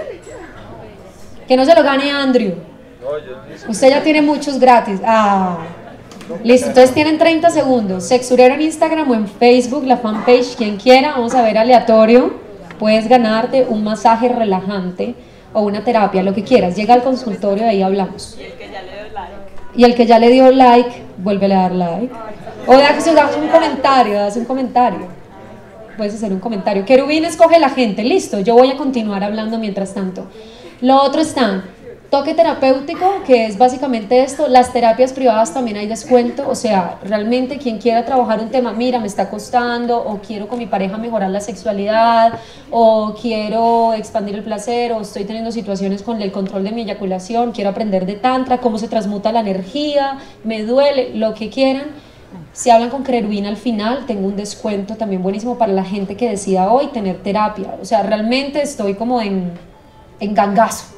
Que no se lo gane Andrew. Usted ya tiene muchos gratis. Ah, listo, entonces tienen treinta segundos. Sexurero en Instagram o en Facebook, la fanpage, quien quiera. Vamos a ver aleatorio. Puedes ganarte un masaje relajante o una terapia, lo que quieras. Llega al consultorio y ahí hablamos. Y el que ya le dio like. Y el que ya le dio like, vuélvele a dar like. O da que se hagas un comentario, das un comentario. Puedes hacer un comentario. Querubín escoge la gente, listo. Yo voy a continuar hablando mientras tanto. Lo otro está toque terapéutico, que es básicamente esto. Las terapias privadas también hay descuento, o sea, realmente quien quiera trabajar un tema, mira, me está costando, o quiero con mi pareja mejorar la sexualidad, o quiero expandir el placer, o estoy teniendo situaciones con el control de mi eyaculación, quiero aprender de tantra, cómo se transmuta la energía, me duele, lo que quieran. Si hablan con Querubín al final, tengo un descuento también buenísimo para la gente que decida hoy tener terapia. O sea, realmente estoy como en, en gangazo.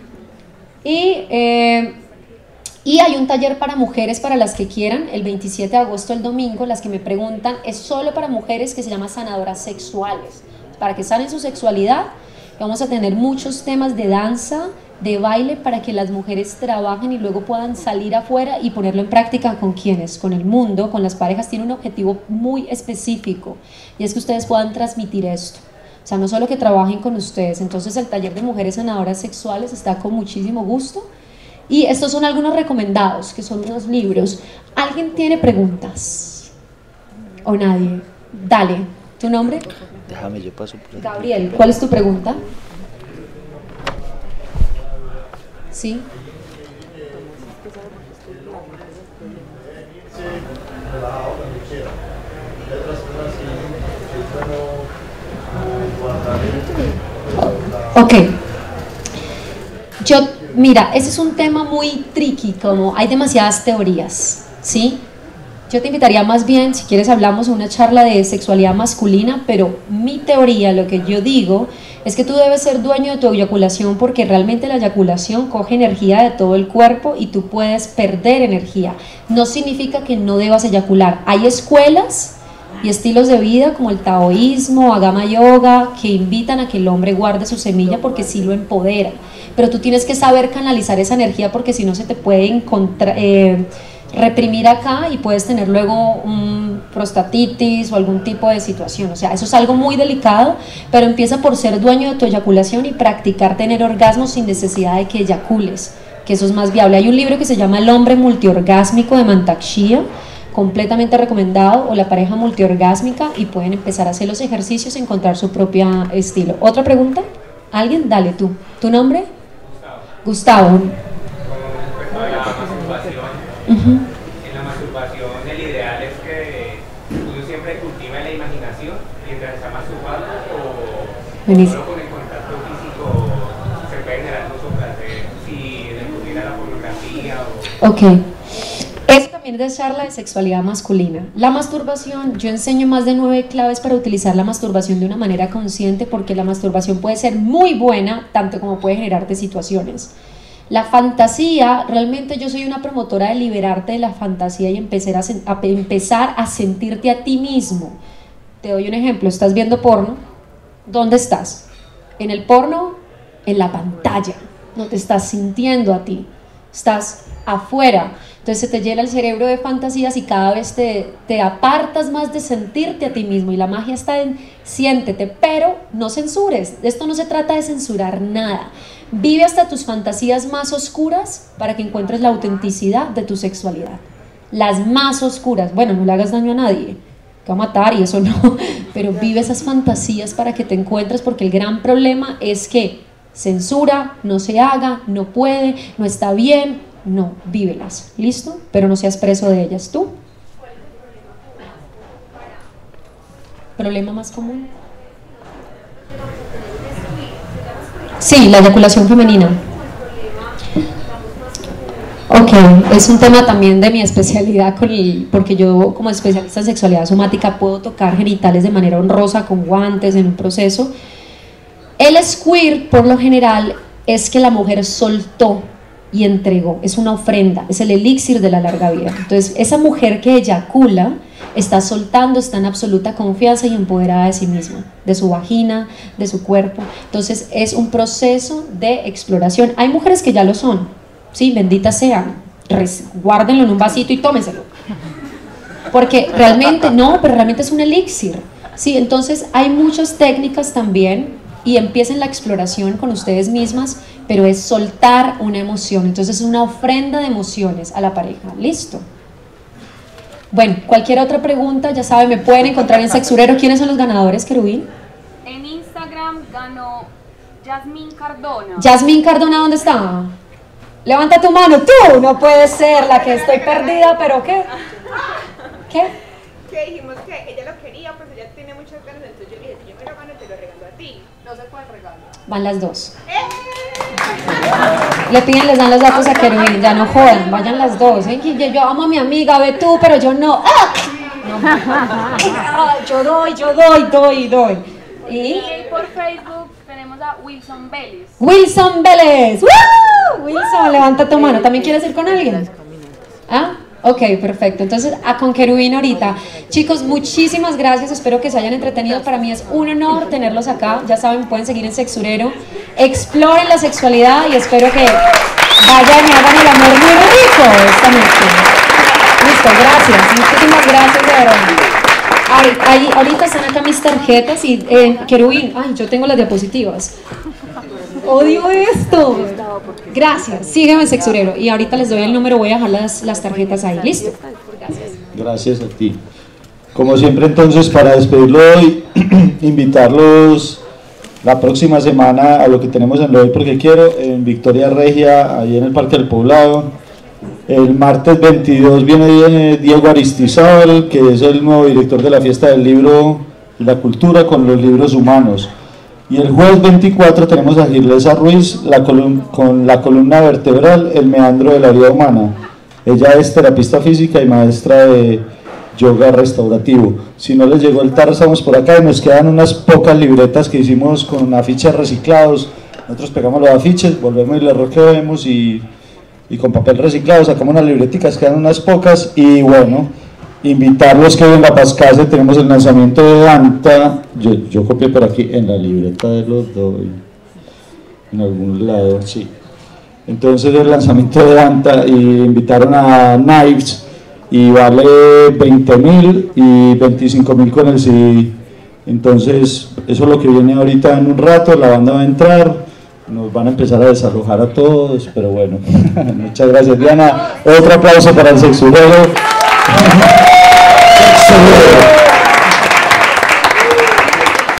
Y, eh, y hay un taller para mujeres, para las que quieran, el veintisiete de agosto, el domingo. Las que me preguntan, es solo para mujeres, que se llama Sanadoras Sexuales, para que sanen su sexualidad. Vamos a tener muchos temas de danza, de baile, para que las mujeres trabajen y luego puedan salir afuera y ponerlo en práctica. ¿Con quiénes? Con el mundo, con las parejas. Tiene un objetivo muy específico, y es que ustedes puedan transmitir esto. O sea, no solo que trabajen con ustedes. Entonces el taller de mujeres sanadoras sexuales está con muchísimo gusto. Y estos son algunos recomendados, que son unos libros. ¿Alguien tiene preguntas? ¿O nadie? Dale, ¿tu nombre? Déjame, yo paso por ahí. Gabriel, ¿cuál es tu pregunta? ¿Sí? Ok, yo, mira, ese es un tema muy tricky, como hay demasiadas teorías, ¿sí? Yo te invitaría más bien, si quieres hablamos, a una charla de sexualidad masculina, pero mi teoría, lo que yo digo, es que tú debes ser dueño de tu eyaculación, porque realmente la eyaculación coge energía de todo el cuerpo y tú puedes perder energía. No significa que no debas eyacular. Hay escuelas y estilos de vida como el taoísmo, Agama Yoga, que invitan a que el hombre guarde su semilla porque sí lo empodera, pero tú tienes que saber canalizar esa energía, porque si no se te puede encontrar, eh, reprimir acá y puedes tener luego un prostatitis o algún tipo de situación. O sea, eso es algo muy delicado, pero empieza por ser dueño de tu eyaculación y practicar tener orgasmos sin necesidad de que eyacules, que eso es más viable. Hay un libro que se llama El hombre multiorgásmico de Mantak Chia, completamente recomendado, o La pareja multiorgásmica, y pueden empezar a hacer los ejercicios y encontrar su propio estilo. ¿Otra pregunta? ¿Alguien? Dale tú. ¿Tu nombre? Gustavo. Gustavo. Uh-huh. En la masturbación el ideal es que uno siempre cultive la imaginación mientras está masturbando, o Buenísimo. solo con el contacto físico se puede generar mucho placer si recurrir a la pornografía o... Ok. Eso también es de charla de sexualidad masculina. La masturbación, yo enseño más de nueve claves para utilizar la masturbación de una manera consciente, porque la masturbación puede ser muy buena, tanto como puede generarte situaciones. La fantasía, realmente yo soy una promotora de liberarte de la fantasía y empezar a, a, empezar a sentirte a ti mismo. Te doy un ejemplo, estás viendo porno, ¿dónde estás? En el porno, en la pantalla, no te estás sintiendo a ti, estás afuera. Entonces se te llena el cerebro de fantasías y cada vez te, te apartas más de sentirte a ti mismo, y la magia está en siéntete, pero no censures. Esto no se trata de censurar nada. Vive hasta tus fantasías más oscuras para que encuentres la autenticidad de tu sexualidad. Las más oscuras, bueno, no le hagas daño a nadie, te va a matar y eso no, pero vive esas fantasías para que te encuentres, porque el gran problema es que censura, no se haga, no puede, no está bien. No, vívelas, ¿listo? Pero no seas preso de ellas. ¿Tú? ¿Problema más común? Sí, la eyaculación femenina. Ok, es un tema también de mi especialidad, con el, porque yo como especialista en sexualidad somática puedo tocar genitales de manera honrosa, con guantes, en un proceso. El squirt, por lo general, es que la mujer soltó y entregó, es una ofrenda, es el elixir de la larga vida. Entonces esa mujer que eyacula está soltando, está en absoluta confianza y empoderada de sí misma, de su vagina, de su cuerpo. Entonces es un proceso de exploración. Hay mujeres que ya lo son, sí, benditas sean, guárdenlo en un vasito y tómenselo, porque realmente, no, pero realmente es un elixir, sí. Entonces hay muchas técnicas también, y empiecen la exploración con ustedes mismas, pero es soltar una emoción. Entonces es una ofrenda de emociones a la pareja. ¿Listo? Bueno, cualquier otra pregunta, ya saben, me pueden encontrar en Sexurero. ¿Quiénes son los ganadores, Querubín? En Instagram ganó Yasmín Cardona. Yasmín Cardona, ¿dónde está? Levanta tu mano. Tú no puedes ser la que estoy perdida, pero ¿qué? ¿Qué? Que dijimos que ella lo quería, pues ella tiene muchas ganas, entonces yo le dije, si yo me lo gano, te lo regalo a ti. No sé cuál regalo. Van las dos. ¡Eh! Le piden, les dan los datos a Querubín, ya no jodan, vayan las dos. ¿Eh? Yo, yo amo a mi amiga, ve tú, pero yo no. ¡Ah! No. ¡Ah! Yo doy, yo doy, doy, doy. ¿Y? Y por Facebook tenemos a Wilson Vélez. Wilson Vélez. ¡Woo! Wilson, levanta tu mano. ¿También quieres ir con alguien? ¿Ah? Ok, perfecto. Entonces, a con Querubín ahorita. Chicos, muchísimas gracias. Espero que se hayan entretenido. Para mí es un honor tenerlos acá. Ya saben, pueden seguir en Sexurero. Exploren la sexualidad y espero que vayan y hagan el amor muy rico esta noche. Listo, gracias. Muchísimas gracias, de verdad. Ay, ay, ahorita están acá mis tarjetas y eh, Querubín. Ay, yo tengo las diapositivas. Odio esto. Gracias, sígueme en Sexurero. Y ahorita les doy el número, voy a dejar las, las tarjetas ahí. ¿Listo? Gracias. Gracias a ti. Como siempre, entonces, para despedirlo hoy, invitarlos la próxima semana a lo que tenemos en Lo Doy Porque Quiero, en Victoria Regia, ahí en el Parque del Poblado. El martes veintidós viene Diego Aristizábal, que es el nuevo director de la Fiesta del Libro y la Cultura con los libros humanos. Y el jueves veinticuatro tenemos a Girlesa Ruiz la con la columna vertebral, el meandro de la vida humana. Ella es terapista física y maestra de yoga restaurativo. Si no les llegó el tarro, estamos por acá y nos quedan unas pocas libretas que hicimos con afiches reciclados. Nosotros pegamos los afiches, volvemos y les recogemos y, y con papel reciclado sacamos unas libreticas, quedan unas pocas. Y bueno, invitarlos que vengan a Pascase, tenemos el lanzamiento de Danta. Yo, yo copié por aquí en la libreta de los doy, en algún lado, sí. Entonces el lanzamiento de Danta, y invitaron a Knives y vale veinte mil y veinticinco mil con el C D. Entonces eso es lo que viene ahorita en un rato, la banda va a entrar, nos van a empezar a desalojar a todos, pero bueno. Muchas gracias, Diana. Otro aplauso para el sexurero. Sexurero.